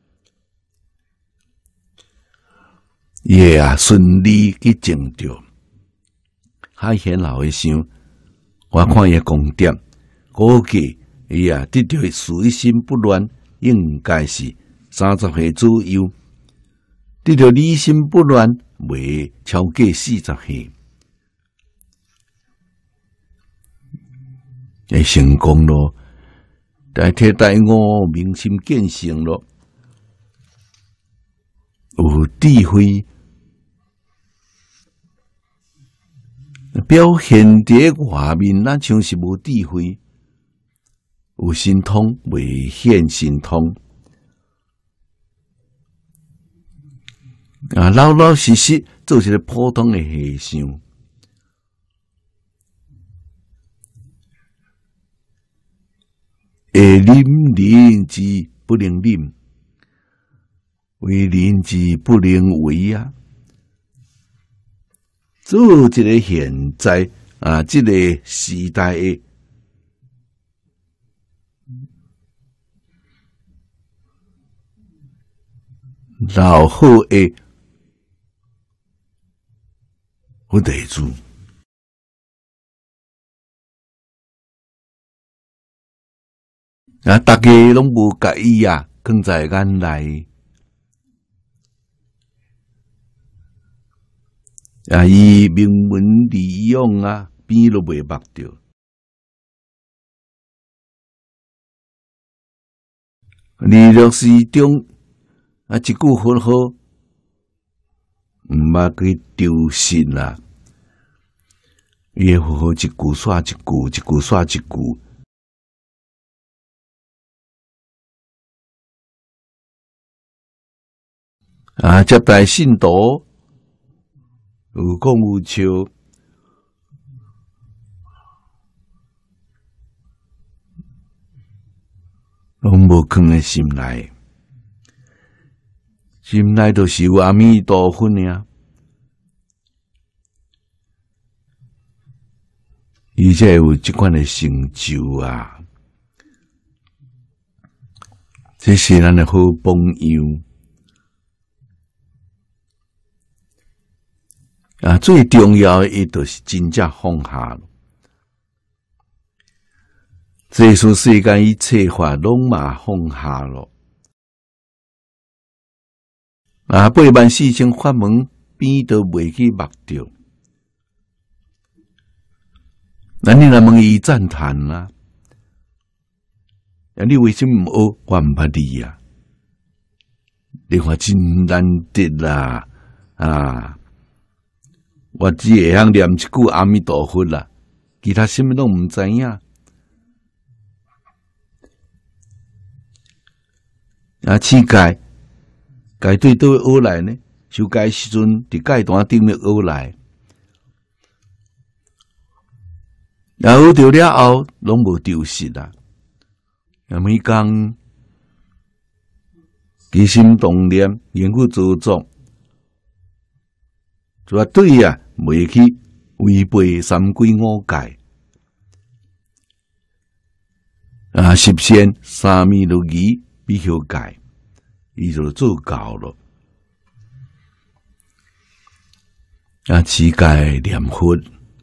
顺利去证着。海贤老和尚，我看伊功德，估计伊得到随心不乱，应该是30岁左右。得到离心不乱，未超过40岁，会成功咯。大体大我明心见性咯，有智慧，表现伫外面，那像是无智慧，有神通未显神通。老老实实做一个普通的和尚，会忍之不能忍，为人之不能为做一个现在这个时代的老好的佛弟子，大家拢无甲伊放在眼内，伊名闻利养边都袂目着，利乐寺中一句佛号， 捌去丢失啦。伊会好好一句煞一句，一句煞一句。接待信徒有讲有笑，拢无放在心内，心内就是有阿弥陀佛呀。而且有这款的成就啊，这是咱的好榜样。最重要的，伊就是真正放下了。这出世间一切法拢嘛放下了。84000法门边都袂去目着。那你来问伊赞叹啦？你为什么唔学？我唔捌你啊！你看真难得啦我只会晓念一句阿弥陀佛啦，其他什么拢唔知影。乞丐，该对倒学来呢？受戒时阵伫戒单顶咧学来，学着了后，拢无丢失啦。每工起心动念，言语做作。绝对袂去违背三规五戒十善三昧律仪必修戒，伊就做到了。持戒念佛，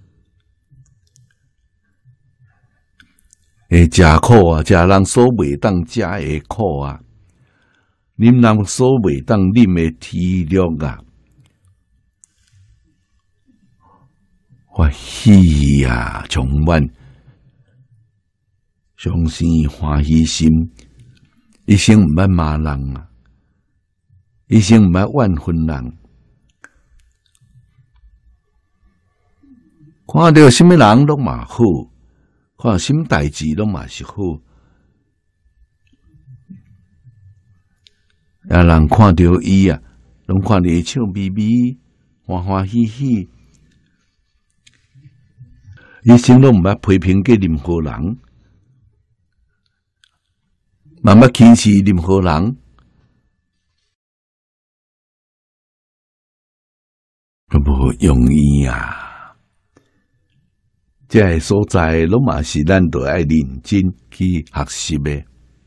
会食苦啊，食人所袂当食的苦啊，啉人所袂当啉的体力啊。欢喜啊，充满相生欢喜心，一生毋捌骂人啊，一生毋捌怨恨人。看到什么人拢嘛好，看到什么代志拢嘛是好。人看到伊啊，拢看到伊笑眯眯，欢欢喜喜。一生拢毋捌批评过任何人，嘛捌轻视任何人，无容易啊！这个所在拢嘛是咱都爱认真去学习的，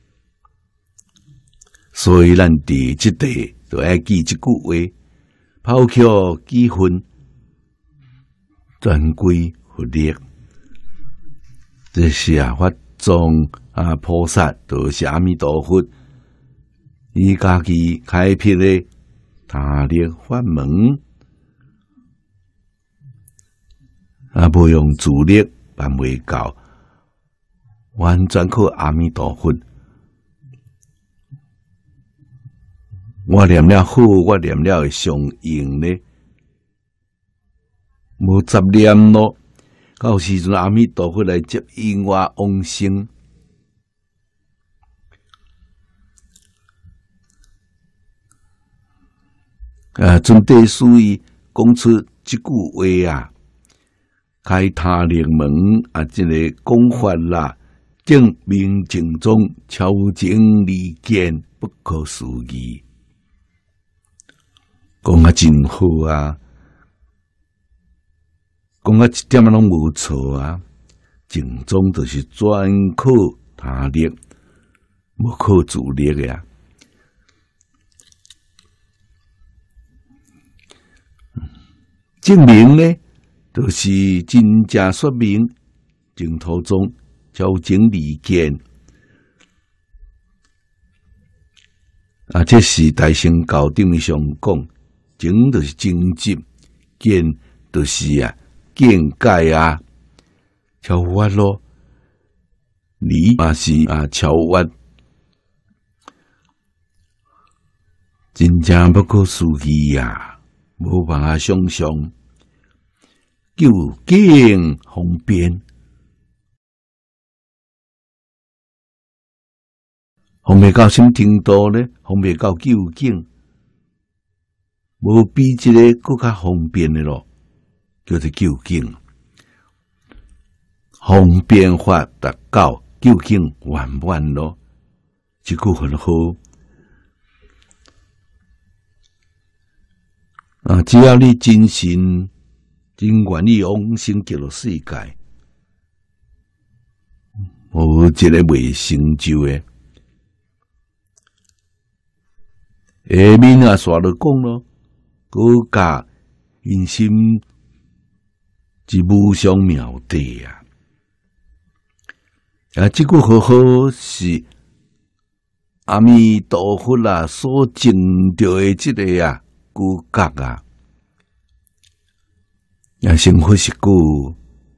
所以咱伫即地都爱记即句话：抛却几分，专归佛力。这是法宗菩萨，就是阿弥陀佛，伊家己开辟的他力法门，无用自力办袂到，完全靠阿弥陀佛。我念了好，我念了会相应呢，无杂念咯。到时阵阿弥陀佛来接引我往生，准地师伊讲出即句话啊，开他力门即个讲法啦，正明正宗，超情离见，不可思议，讲真好啊！讲一点拢无错啊！正宗就是专靠他力，无靠自力的啊！证明呢，就是真正说明净土宗超情离见这是大乘教顶上讲，情就是情执，见就是见解超越咯，理嘛是超越，真正不可思议无办法想象，究竟方便，方便到什么程度呢？方便到究竟，无比这个更较方便的咯，叫做究竟。方便法达到究竟圆满咯，这句很好。只要你真心、真愿意往生极乐世界，无一个未成就的。下面煞落讲咯，国家因心之无上妙地啊！这句好好是阿弥陀佛啦所证到的这个骨骼啊，成佛是句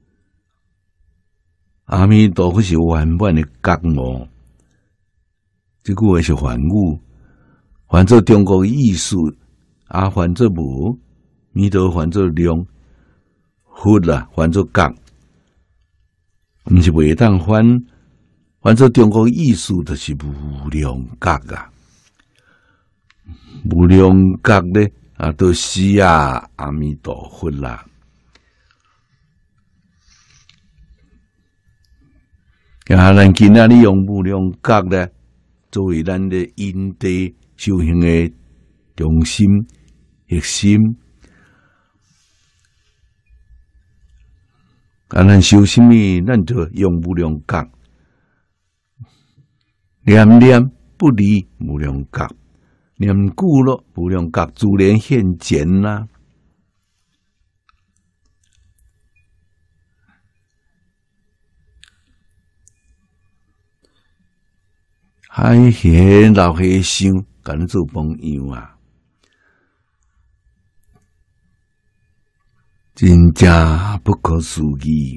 阿弥陀佛是圆满的觉悟，这句话是梵语，翻做中国意思，翻做无，弥陀翻做量，佛啦翻做觉，毋是袂当翻做中国意思，就是无量觉啊。无量觉呢，都是阿弥陀佛啦。咱今仔日用无量觉呢，作为咱的因地修行的中心核心。咱修什么？咱就用无量觉，念念不离无量觉。念久了，无量觉自然现前啦。海贤老和尚跟咱做朋友啊，真正不可思议。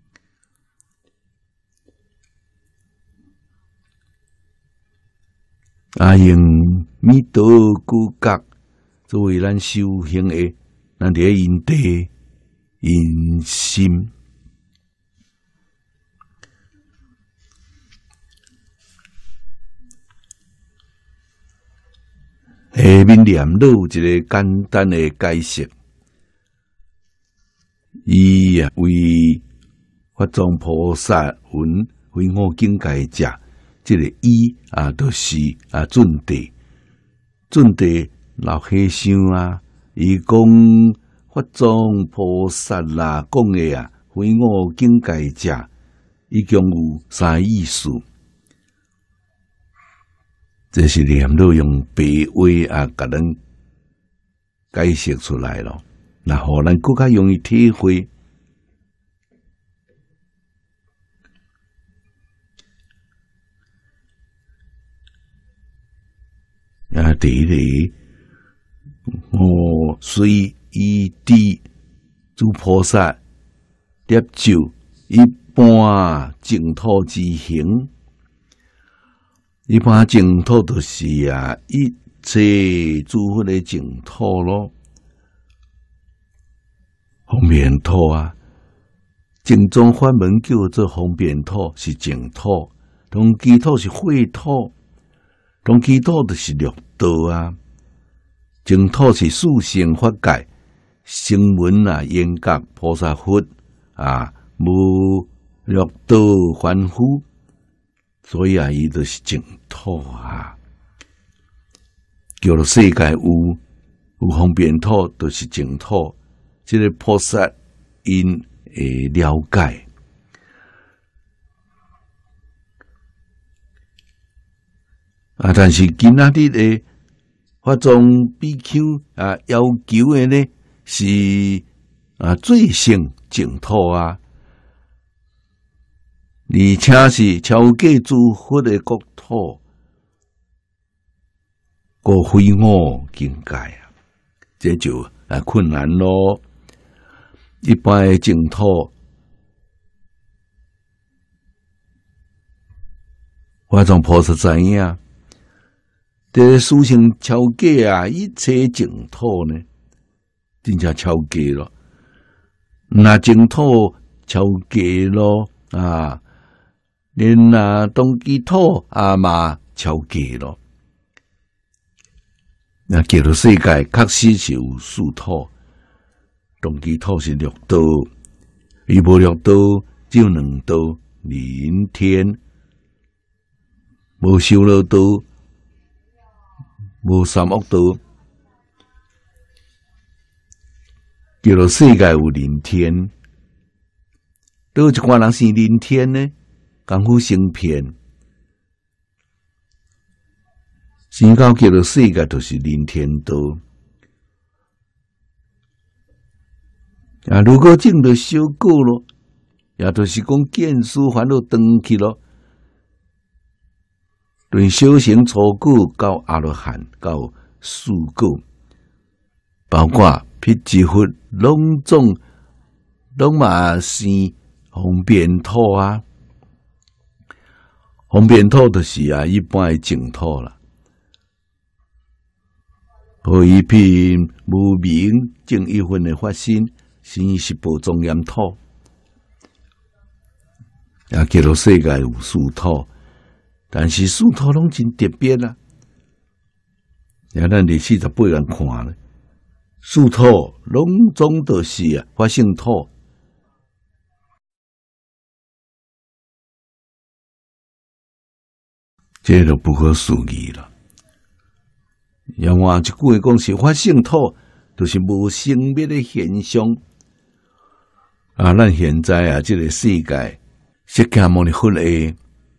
用弥陀骨觉作为咱修行的咱伫因地因心，下面念有一个简单的解释，伊为法藏菩萨云非我境界者。这个伊就是准地，准地老和尚伊讲法藏菩萨啦，讲的非我境界者，伊共有三意思。这是念老用白话甲咱解释出来咯，那互咱更加容易体会。第一个，我随依地诸菩萨摄受一般净土之行，一般净土就是一切诸佛的净土咯，方便土净宗法门叫做方便土，是净土，同基土是秽土。同基土就是六道净土是四圣法界，声闻缘觉菩萨佛无六道凡夫，所以伊就是净土叫做世界有方便土，就是净土。这个菩萨因会了解。但是今仔日的法藏比丘要求的呢是最胜净土而且是超过诸佛的国土，个非我境界这就困难咯。一般的净土，法藏菩萨知影。这殊胜超过一切净土呢， 真正超过咯。那净土超过咯啊，连东基土嘛超过咯。那极乐世界确实是有四土，东基土是六道，伊无六道，只有两道：人天，无修罗道，无三恶道。极乐世界有人天，倒有一寡人是人天呢，功夫成片。先到极乐世界就是人天道，如果种到小果咯，也就是讲见思烦恼断去咯，对小乘初果到阿罗汉到四果，包括辟支佛，拢嘛是方便土啊。方便土就是一般的净土啦。何以譬无明正一分的发心，生十宝庄严土。极乐世界有四土，但是四土拢真特别啦。咱第48人看咧，四土拢总都是发性土。这就不可思议了。要换一句话讲，是发性土，就是无生灭的现象。咱现在这个世界，释迦牟尼佛的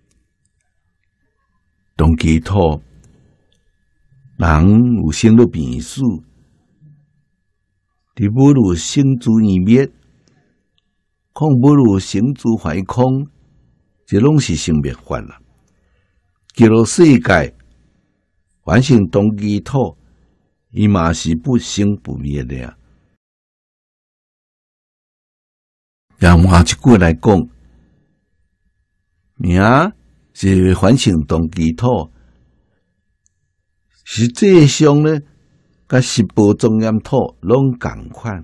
东基土，人有生老病死，伫无如生住异灭，况无如生住坏空，这拢是生灭法啦。极乐世界完成东基土，伊嘛是不生不灭的啊。用换一句来讲，名是反省东基土，实际上呢，甲十宝庄严土拢共款。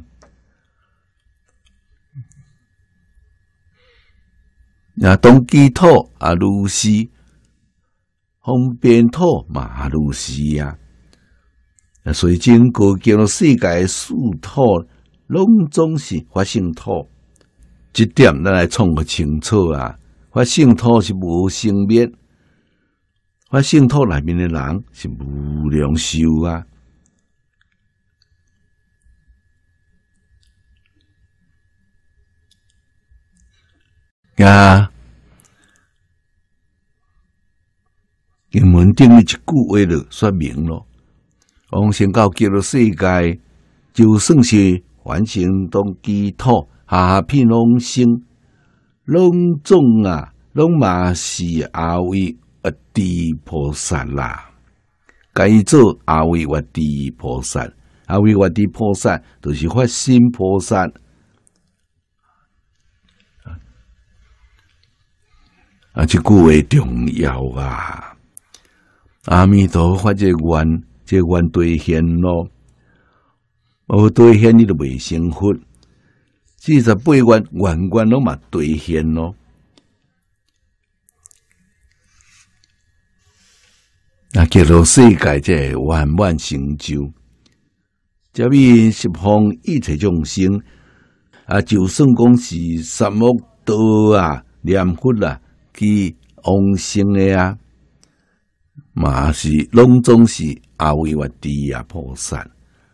东基土如是。方便土嘛如是啊，所以整个极乐世界的四土拢总是发性土，这点咱来创个清楚啊。发性土是无生灭，发性土内面的人是无量寿啊。经文顶一句话就说明咯，往生到极乐世界，就算是完成东基土，下品往生，拢嘛是阿维阿地菩萨啦。该做阿维阿地菩萨，阿维阿地菩萨就是发心菩萨。这句话重要啊！阿弥陀佛这愿兑现咯，无兑现你就未成佛。48愿拢嘛兑现咯。极乐世界这圆满成就，这面十方一切众生就算讲是三恶道念佛去往生的嘛是拢总是阿维瓦地菩萨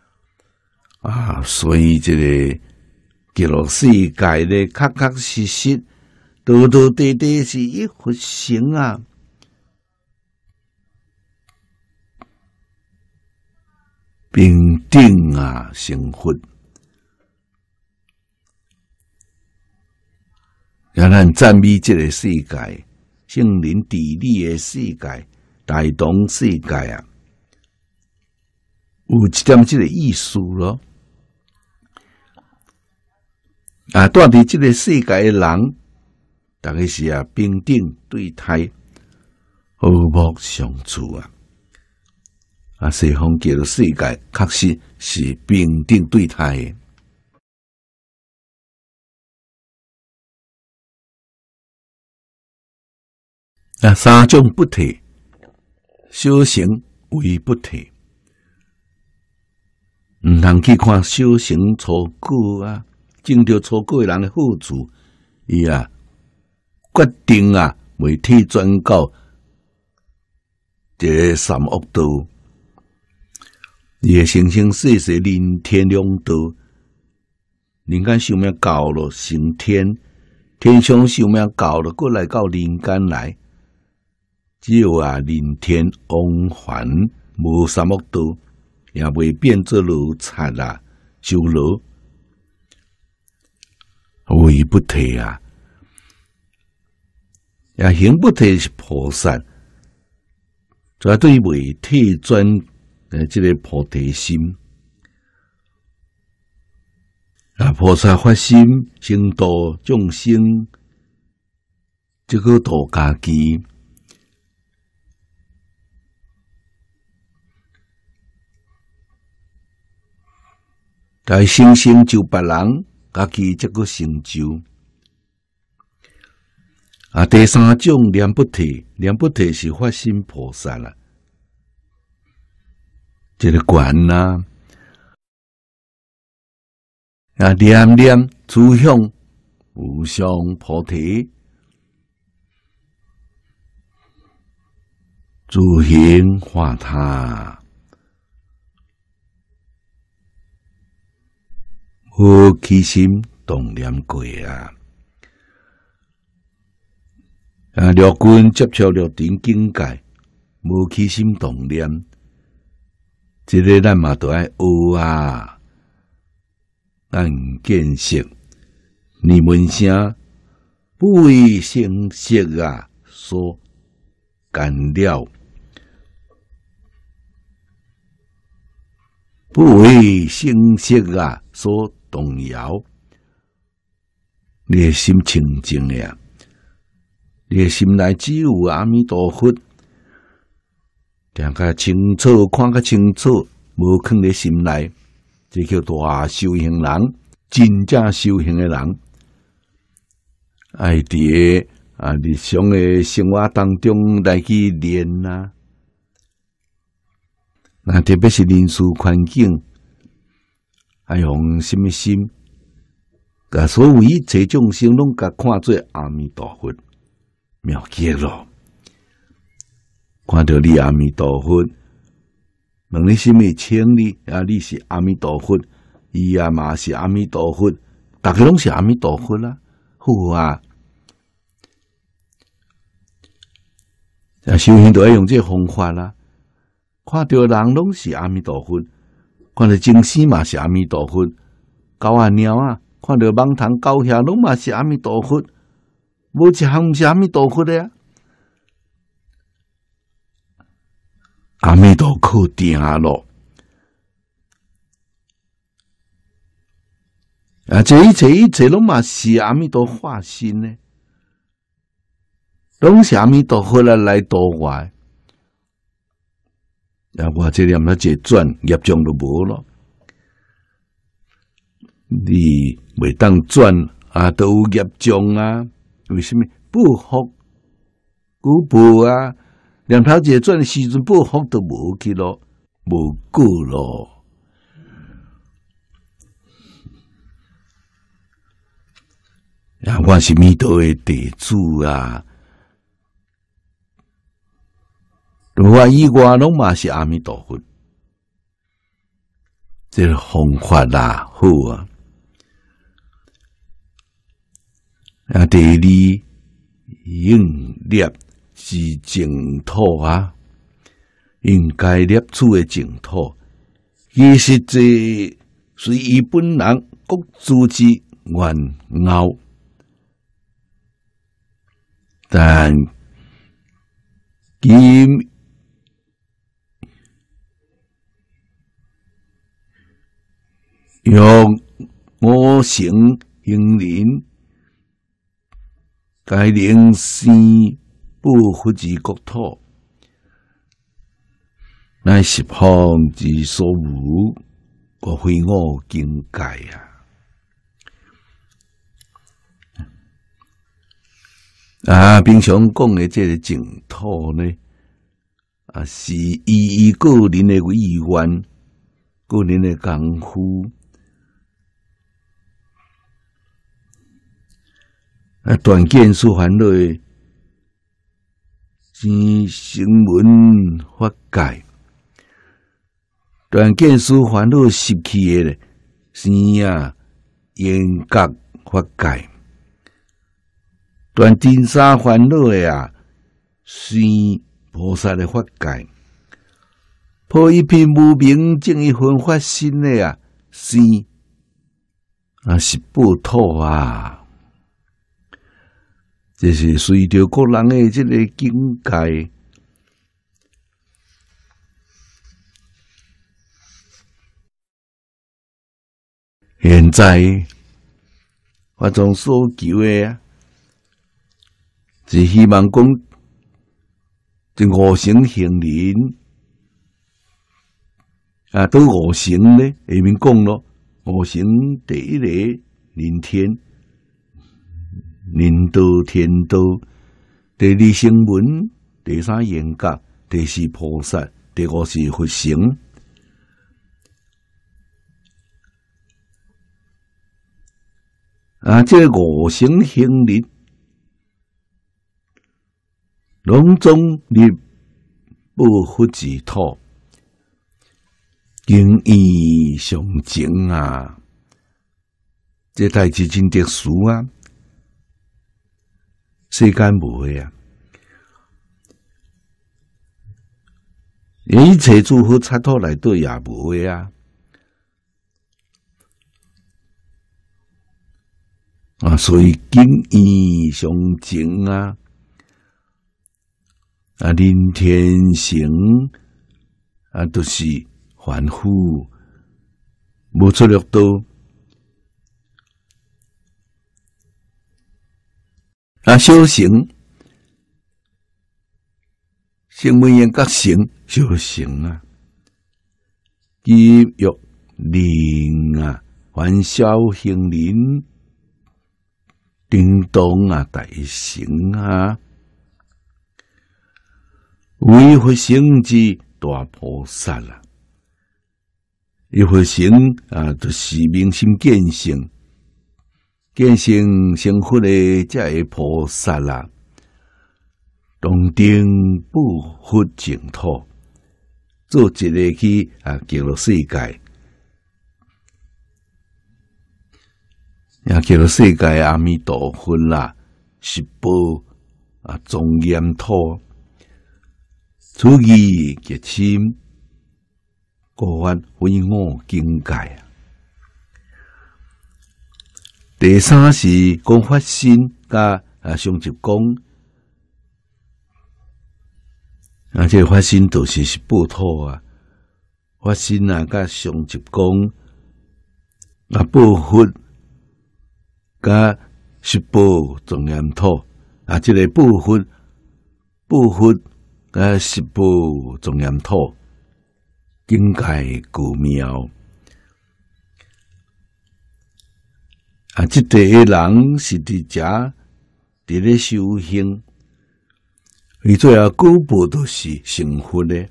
所以这个极乐世界咧，确实道道地地是一佛成平等成佛。咱赞美这个世界，圣灵治理的世界。大同世界有一点这个意思咯。住伫这个世界的人，大概是平等对待，和睦相处西方极乐世界确实是平等对待的。三种不退，小乘为不退，毋通去看小乘初果啊，种着初果的人的好处，伊决定为替转到这个三恶道，伊会生生世世人天两道，人间寿命到了升天，天上寿命到了，过来到人间来。只有人天往返，无三恶道，也袂变做奴贼修罗，为不退也行不退是菩萨，绝对袂退转这个菩提心。菩萨发心成度众生，这个度家己。该生成就别人，家己则个成就。第三种念不退，念不退是发心菩萨啦，这个观念念趋向无上菩提，自行化他。无起心动念过六根接触六尘境界，无起心动念，这个咱嘛都爱学咱见识，念闻声不为声色所干扰，不为声色所动摇，你的心清净的你的心内只有阿弥陀佛，听较清楚，看较清楚，无藏在心内，这叫大修行人，真正修行的人，爱伫日常的生活当中来去练特别是人事环境。用什么心？甲所有一切众生拢甲看做阿弥陀佛，妙极咯！看到你阿弥陀佛，问你什么请你你是阿弥陀佛，伊嘛是阿弥陀佛，大家拢是阿弥陀佛啦，好修行都要用这方法啦。看到人拢是阿弥陀佛。看到精死嘛是阿弥陀佛，狗鸟看到蠓虫狗遐拢嘛是阿弥陀佛，无一项毋是阿弥陀佛的阿弥陀靠定咯，这一切拢嘛是阿弥陀化身呢，拢是阿弥陀佛来度我。我这念一转，业障就无咯。你袂当转都有业障为什么报福？古报念头一转的时阵，报福都无去咯，无过咯。我是弥陀的弟子我以外拢嘛是阿弥陀佛，这个方法好第二，应捏是净土应该捏处的净土，其实这随伊本人各自之愿拗，但今用五乘行人，该灵生不福之国土， 乃十方之所无，我非我境界平常讲的这个净土呢，是依个人的意愿、个人的功夫。断见思烦恼的真声闻法界，断见思烦恼失去的生缘觉法界，断真沙烦恼的生菩萨的法界，破一片无明净一分法身的生是不透这是随着个人的这个境界，现在我从所求的是希望讲，这五乘行人到五乘呢，下面讲咯，五乘第一个人天。人道、天道，第二声闻，第三缘觉，第四菩萨，第五是佛乘。这五乘行人，拢总入不佛之土，经义上情这代志真特殊世间无的一切诸佛刹土内底也无的所以经义上情人天乘都是凡夫无出六道。小乘，声闻缘觉乘，小乘积欲灵凡小行人，叮当大乘为佛乘之大菩萨伊佛乘就是明心见性。见性成佛的这个菩萨当定不佛净土，做一个去极乐世界，极乐世界阿弥陀佛十宝庄严土，此义极深，故法非我境界第三是讲法身甲上集讲，这个法身就是十宝土法身甲上集讲报佛甲十宝庄严土这个报佛甲十宝庄严土境界高妙。这地个人是伫遮伫咧修行，伊最后果报都是成佛的，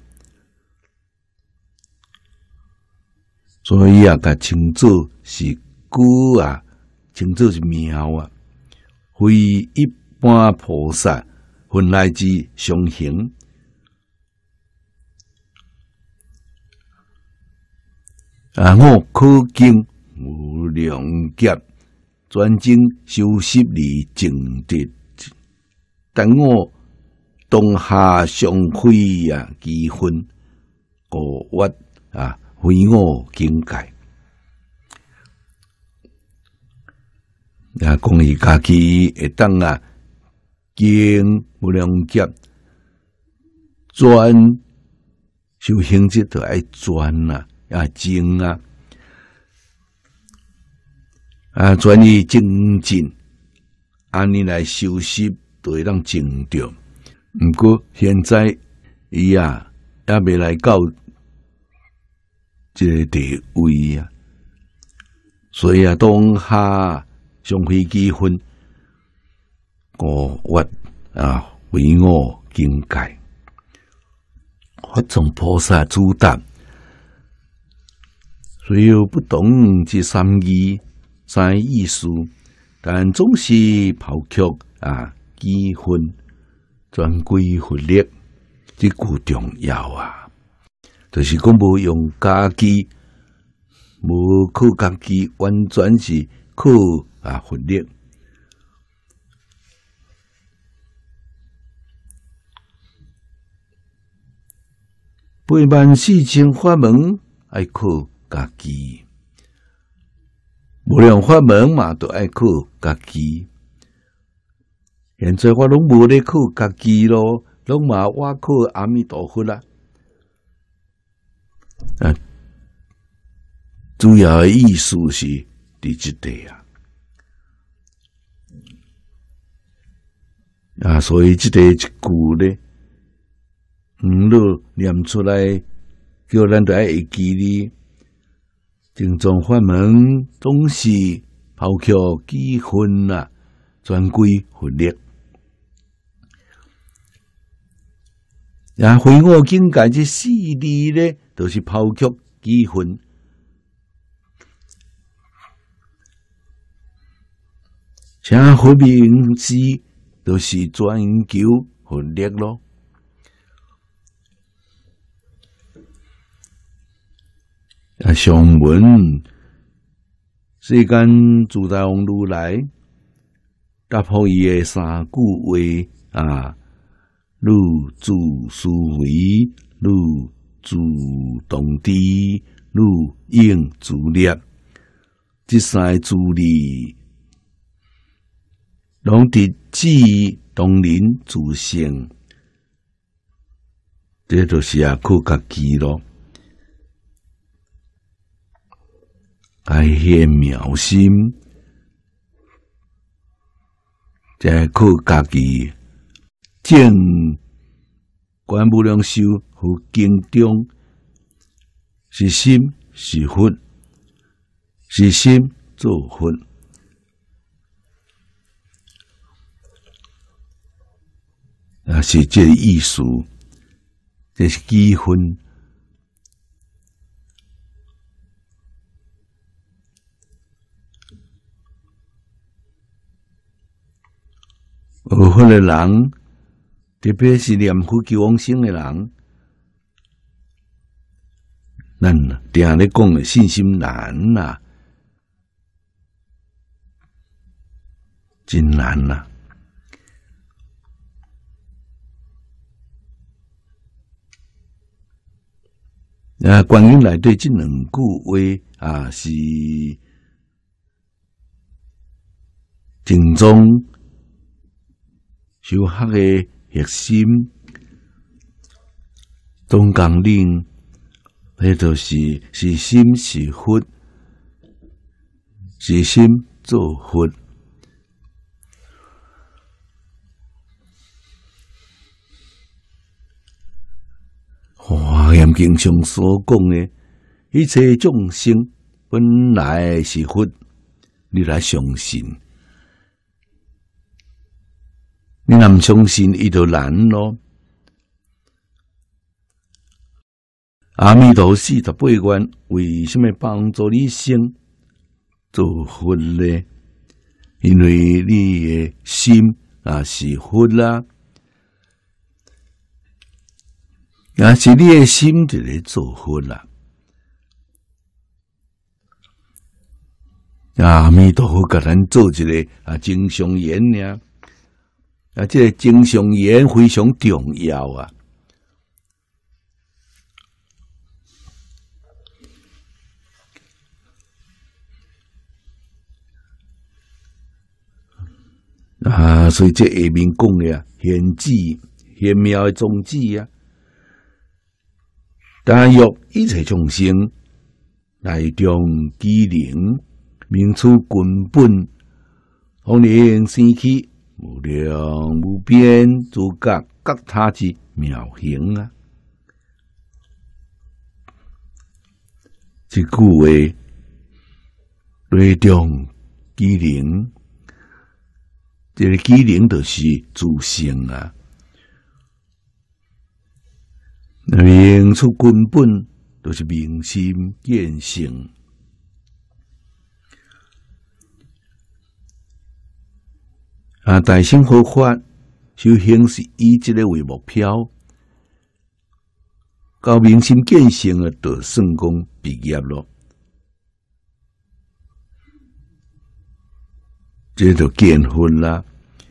所以甲称作是果称作是妙非一般菩萨本来之常行。我可经无量劫。专精修习离净德，但我当下上非机分，我非我境界。讲伊家己会当经无量劫，专修行者就爱专精专以精进，安尼来修习，就会当精着。毋过现在伊也未来到这个地位啊。所以啊，当下上飞机分五岳啊，为我境界，法从菩萨主答。虽有不懂这三义三意思，但总是抛却啊机分，专归佛力，这句重要啊。就是讲无用家己，无靠家己，完全是靠啊佛力。八万四千法门爱靠家己，无量法门嘛都爱靠家己。现在我拢无咧靠家己咯，拢嘛我靠阿弥陀佛啦。啊，主要的意思是伫即地啊，所以即个一句咧，若念出来，叫咱都爱会记哩。正宗法门总是抛却几分啊，专归佛力。非我境界这四字咧，都是抛却几分。像佛名字都是专求佛力咯。上文世间自在王如来答复伊的三句话汝自思维，汝自动知，汝应自立。这三个自力，拢伫智当人自性，这就是靠家己咯。爱显妙心，再靠家己正观无量寿和经中，是心是佛，是心做佛。是这个意思，这是基分。学佛的人，特别是念佛求往生的人，咱定咧讲的信心难呐，真难呐。观音内底这两句话是正宗修学的核心，总纲领，那就是是心是佛，是心做佛。华严经上所讲的，一切众生本来是佛，你来相信。你若唔相信，伊就难咯。阿弥陀48愿为什么帮助你生做佛呢？因为你的心是佛啦，是你的心就来做佛啦。阿弥陀佛，甲咱做一个经常言呢。这个经常言非常重要啊！所以这下面讲的显智显妙的宗旨啊，但欲一切众生内中机灵，明处根本，方能生起无量无边自觉觉他之妙行啊！ 一句话，雷中机灵，这个机灵就是自性啊。明出根本，就是明心见性。大乘佛法修行是以这个为目标，到明心见性啊，就算讲毕业咯。这就见分啦。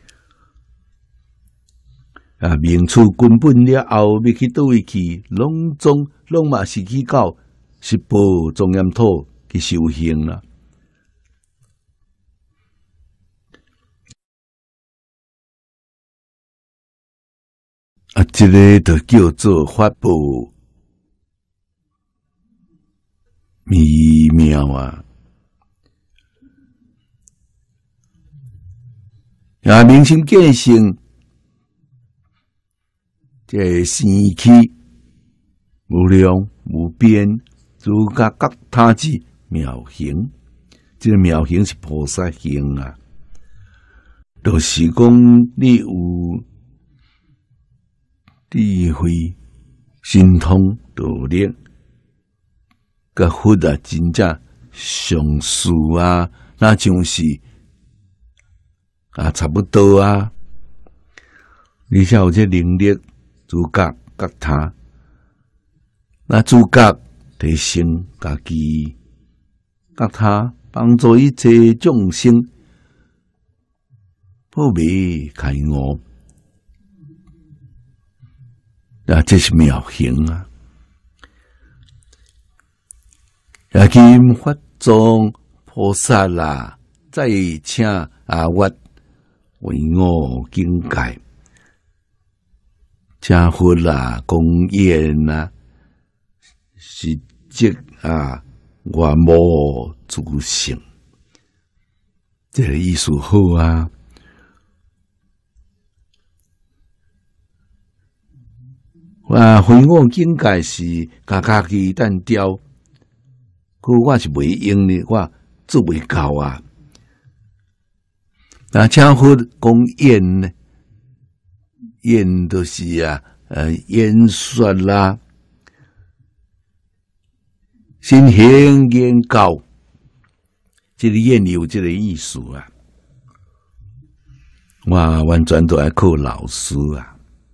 明处根本了后，要去倒位去，拢嘛是去到十宝庄严土去修行啦。这个就叫做法宝微妙啊！明心见性，这生气无量无边，诸家各他之妙行。这个妙行是菩萨行啊，就是讲你有智慧、心通、道力，甲佛啊，真正上师啊，那就是差不多啊。你才有这能力，自觉觉他，那自觉提升家己，觉他帮助一切众生破迷开悟。这是妙行啊！今法中菩萨啦，再请阿我为我境界，请佛啦公演啦，是即我无自性，这个意思好啊！回我境界是家己单调，可我是袂用的，我做袂到啊。请佛讲演呢，演就是演说啦，心行言教，这个演有这个意思啊。我完全都要靠老师啊。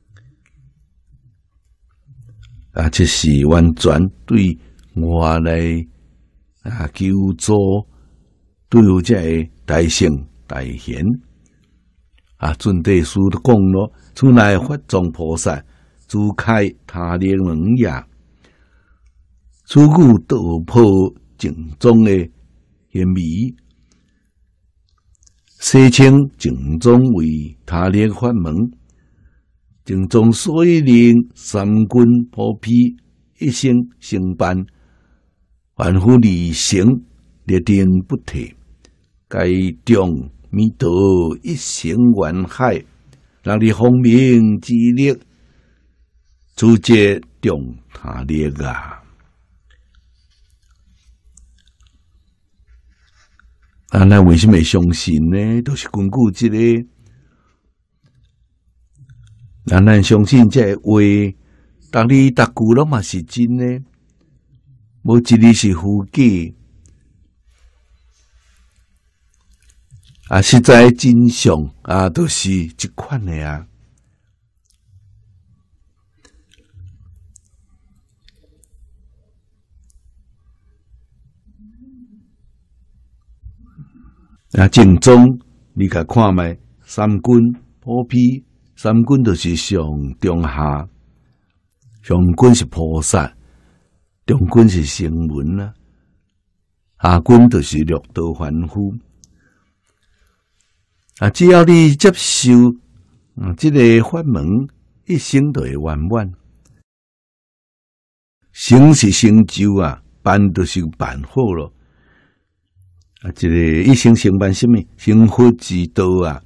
这是完全对我来求助，对有这个大圣大贤准地师都讲咯，此乃法藏菩萨自开他力门也，此故道破正宗的显微，世称正宗为他力法门。正宗所以令三军普披，一生成办，凡夫理性列定不退，该中弥陀一生愿海，让你光明之力，直接中他力啊！咱为什么相信呢？都是根据这个。咱相信这话，逐字逐句拢嘛是真的，无一字是虚假。实在真相都是这款的啊。正宗你甲看卖，三军普披。三军就是上中下，上军是菩萨，中军是声闻啦，下军就是六道凡夫。只要你接受这个法门，一生就会圆满。成是成就办就是办好咯。这个一生成办什么？成佛之道啊！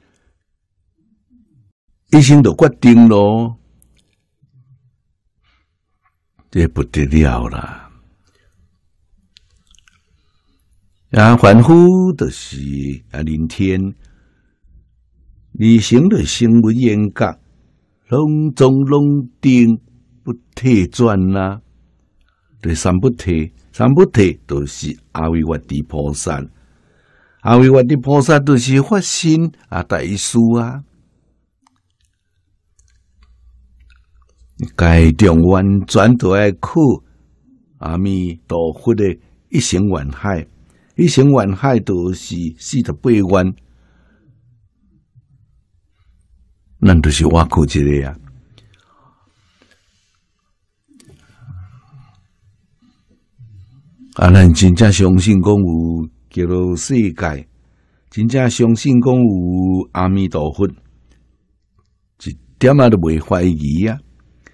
一生就决定咯，这不得了啦！ 凡夫就是人天，二乘就成为严格，拢总拢定不退转啦。第三不退，三不退就是阿维约提菩萨。阿维约提菩萨就是发心大事啊，该中完全都要靠阿弥陀佛的一乘愿海。一乘愿海就是48愿，咱就是我靠这个啊。咱真正相信讲有叫做世界，真正相信讲有阿弥陀佛，一点都袂怀疑啊。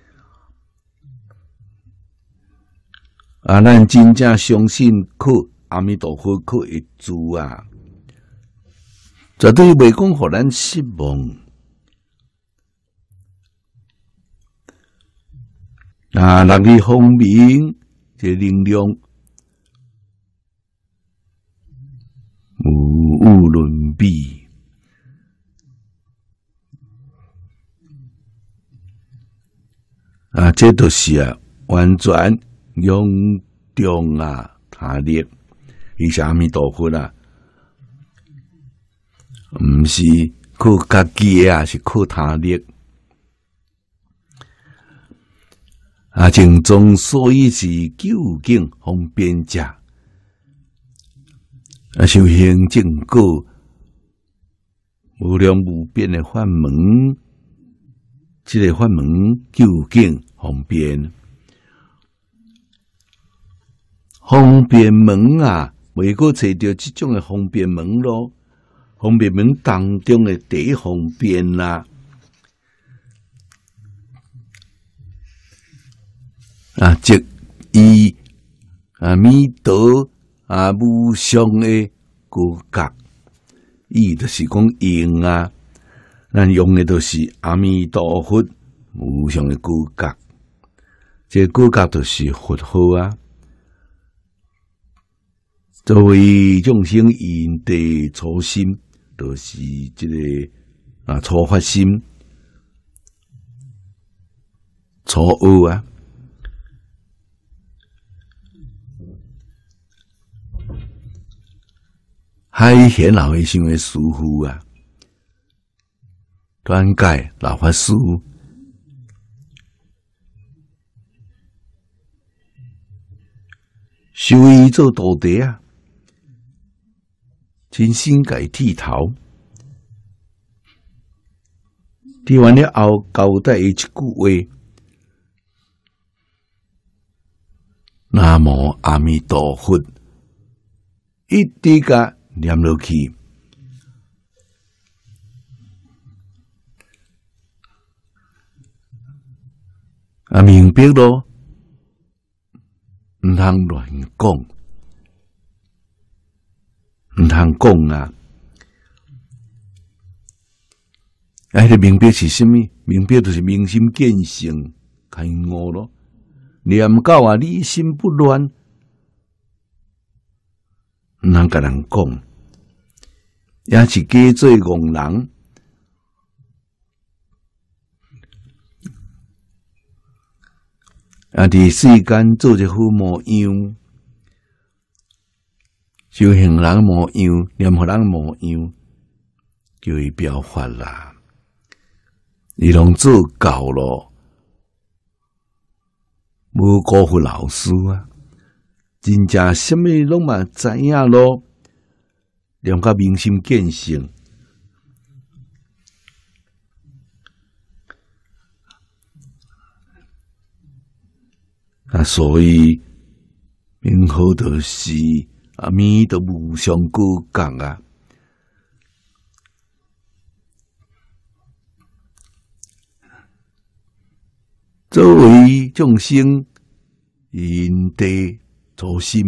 咱真正相信靠阿弥陀佛靠一字啊，绝对袂讲互咱失望。六力方面这能量无物伦比，这就是完全用中他力。伊是阿弥陀佛啦，毋是靠家己是靠他力。正宗所以是究竟方便者。修行正果，无量无边的法门，这个法门究竟方便。方便门未过找到这种的方便门咯。方便门当中的第一方便啦，即以弥陀无上的骨格，伊就是讲用咱用的都是阿弥陀佛无上的骨格，这骨格就是佛号作为众生因地初心，就是这个初发心、初学海贤老和尚的师父转介老法师，收伊做徒弟真心改剃头，剃完了后交代伊一句话：南无阿弥陀佛，一直甲念落去。明白咯，毋通乱讲。毋通讲迄个明白是什么？明白就是明心见性，开悟咯。念到理心不乱，毋通甲人讲，也是假做戆人。伫世间做一副模样。修行人模样，念佛人模样，叫伊表法啦。伊拢做到咯，无辜负老师真正什么拢嘛知影咯，念到明心见性。所以名号就是阿弥陀无上骨格作为众生因地初心，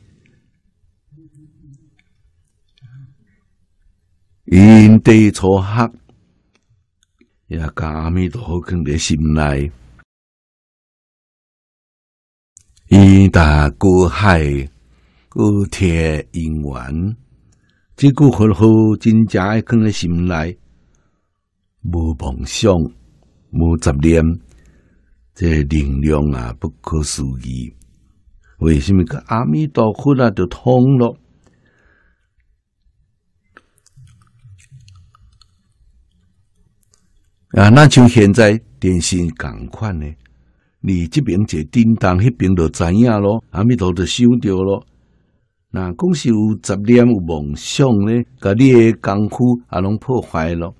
因地初学，也甲阿弥陀佛放伫心内。伊大过海故贴因缘，这句佛号真正爱放在心内，无妄想，无杂念，这能量啊不可思议。为什么个阿弥陀佛啊就通了？啊，那像现在电信共款呢？你这边一叮当，迄边就知影咯，阿弥陀就收着咯。那讲是有杂念、有妄想呢，甲你的功夫也拢破坏咯。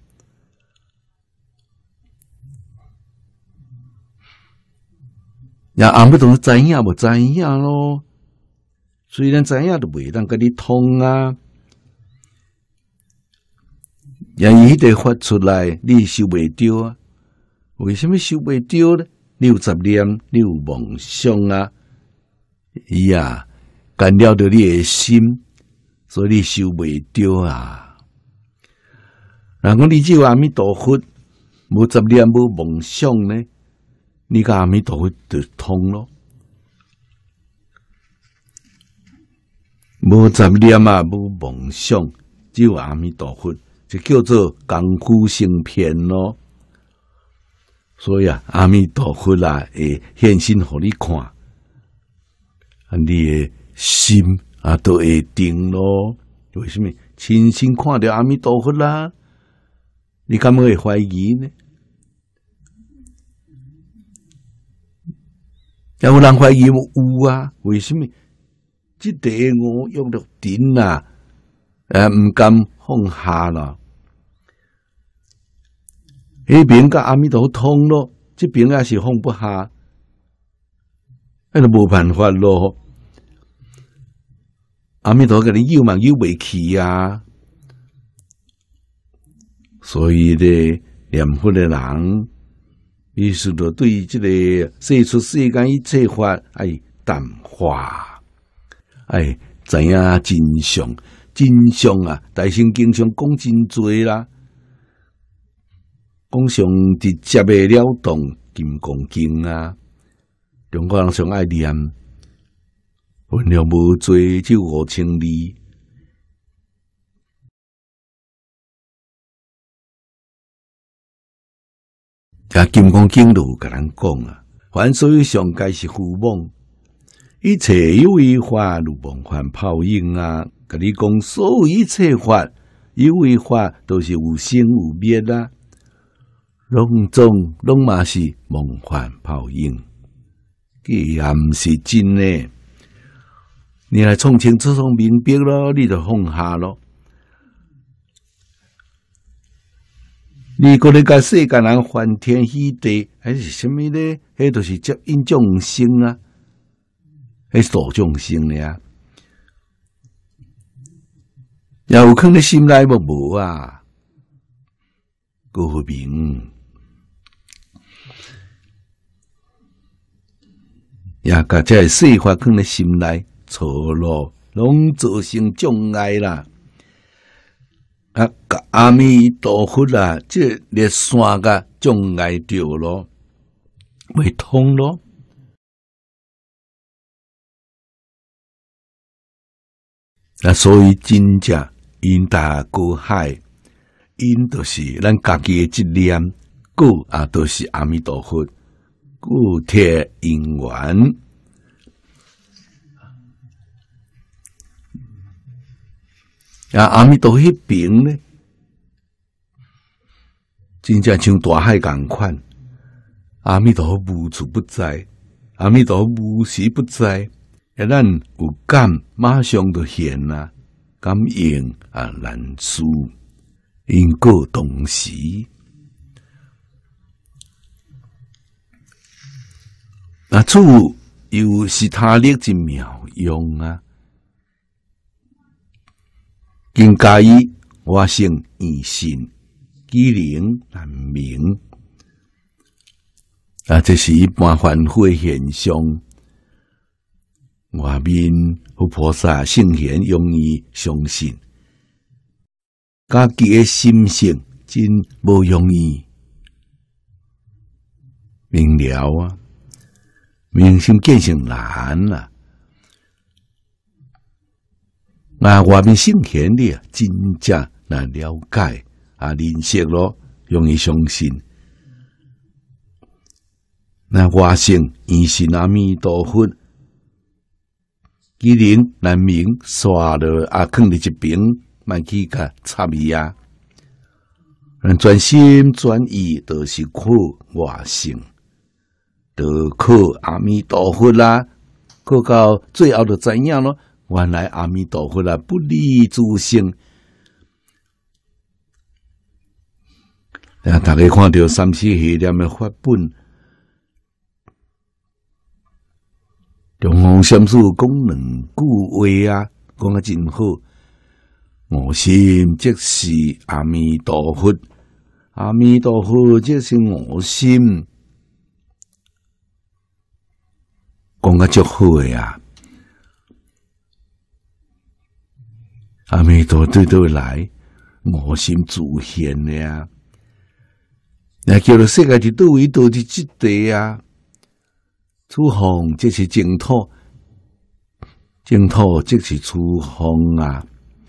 呀，阿弥陀知影无知影咯？虽然知影都袂当甲你通啊。呀，伊迄个发出来，你收袂着啊？为什么收袂着呢？你有杂念，你有妄想啊，伊啊干扰着你的心，所以你收袂着啊。若讲你只有阿弥陀佛，无杂念，无妄想呢，你甲阿弥陀佛就通咯。无杂念啊，无妄想，只有阿弥陀佛，就叫做功夫成片咯。所以啊，阿弥陀佛啊，会现身互你看，你的心啊都会定咯。为什么？亲身看到阿弥陀佛啦，你敢会怀疑呢？有人怀疑有啊？为什么？这地我用到顶啊，唔敢放下啦。迄边甲阿弥陀通咯，这边也是放不下，那就无办法咯。阿弥陀甲你诱嘛诱袂起啊，所以咧念佛的人，意思就对这个世出世间一切法爱淡化，哎，知影真相，真相啊！大圣经上讲真多啦。讲上直接的了动金刚经啊，中国人上爱念，分量无多，只有5000字。啊，金刚经就有甲咱讲啊，凡所有上界是虚妄，一切有为法如梦幻泡影啊。甲你讲，所有一切法有为法都是有生有灭啊。拢嘛是梦幻泡影，佢也毋是真呢。你来创清楚、创明白咯，你就放下咯。你个咧甲世间人欢天喜地，还是什么呢？迄都是接引众生啊，迄是度众生呀。也有可能心内无啊，高明。也甲这世法放在心内，错咯，拢造成障碍啦。啊，甲阿弥陀佛啊，这列线甲障碍着咯，未通咯。啊，所以真正因大过海，因就是咱家己的一念，故啊都是阿弥陀佛。故贴因缘，啊，阿弥陀迄边呢，真正像大海共款。阿弥陀无处不在，阿弥陀无时不在。咱有感，马上就现啊，感应啊难事，因果同时。啊，此又是他力之妙用啊！更加以我性异性，机灵难明啊！这是一般凡夫的现象。外面佛菩萨圣贤容易相信，家己的心性真无容易明了啊！明心见性难啊！ 外面圣贤的真正来了解认识咯，容易相信。外省依信阿弥陀佛，既然难明刷了放伫一边，莫去甲插伊啊。咱专心专意，就是靠外省，就靠阿弥陀佛啦。靠到最后就知影咯，原来阿弥陀佛不离诸性。大家看到三世系念的法本。中央禅师讲两句话讲真好。我心即是阿弥陀佛，阿弥陀佛即是我心，讲足好阿弥陀对倒来，我心自现也叫做世界伫倒位倒伫即地此方即是净土，净土即是此方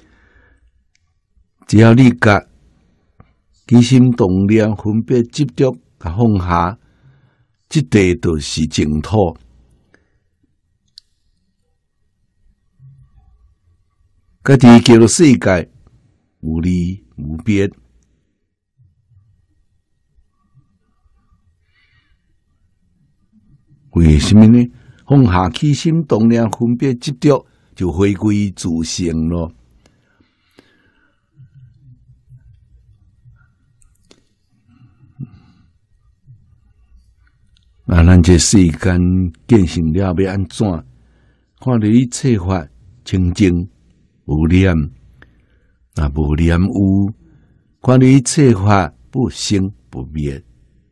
只要你甲起心动念分别执着甲放下，即地就是净土。家己叫做世界无离无边。为什么呢？放下起心动念分别执着，就回归自性咯。咱这世间见性了要安怎？看到一切法清净无念，无念有；看到一切法不生不灭。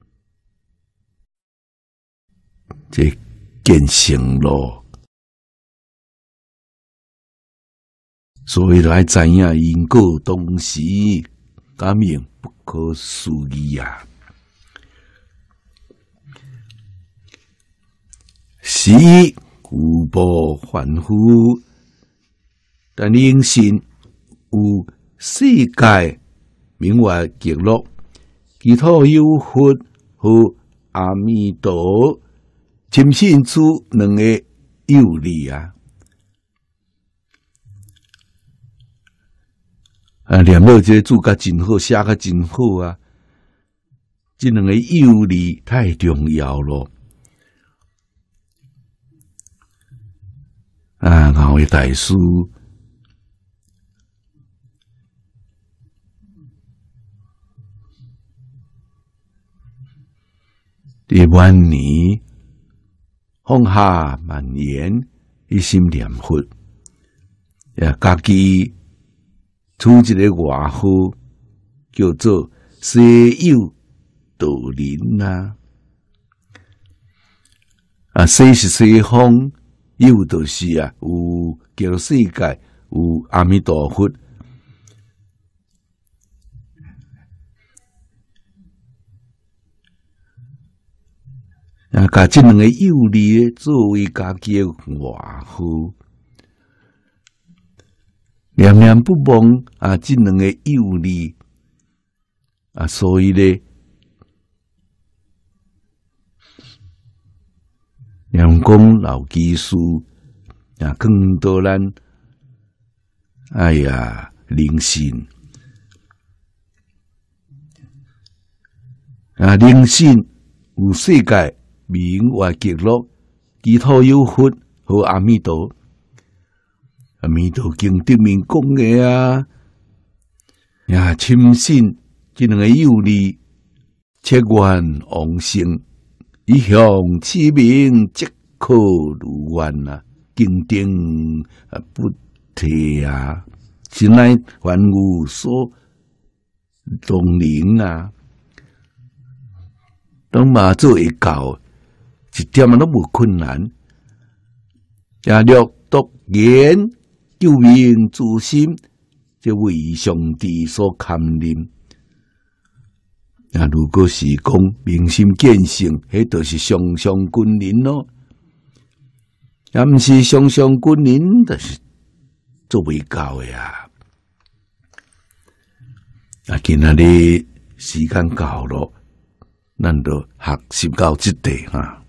这见性咯，所以来知影因果当时感应不可思议是无波凡夫，但灵性有世界名为极乐，其他有佛和阿弥陀。深信出两个有理念到这个注甲真好，写甲真好这两个有理太重要咯。五位大师伫晚年放下万言，一心念佛，家己出一个外号，叫做西有道人西是西方，有就是有叫世界，有阿弥陀佛。甲这两个有理作为家己的外号，念念不忘这两个有理所以呢，念讲老技术更多咱灵性灵性有世界。名为极乐，其他有佛和阿弥陀。阿弥陀经顶面讲的深信这两个有理，切愿往生，以向此名即可如愿经典不退是乃万物所动灵当嘛做会到。一点都无困难，略读言救命自心，这为上帝所堪任。如果是讲明心见性，迄就是上上君临咯。毋是上上君临，就是做未到诶啊！啊，今仔日时间到咯，咱就学习到即地哈。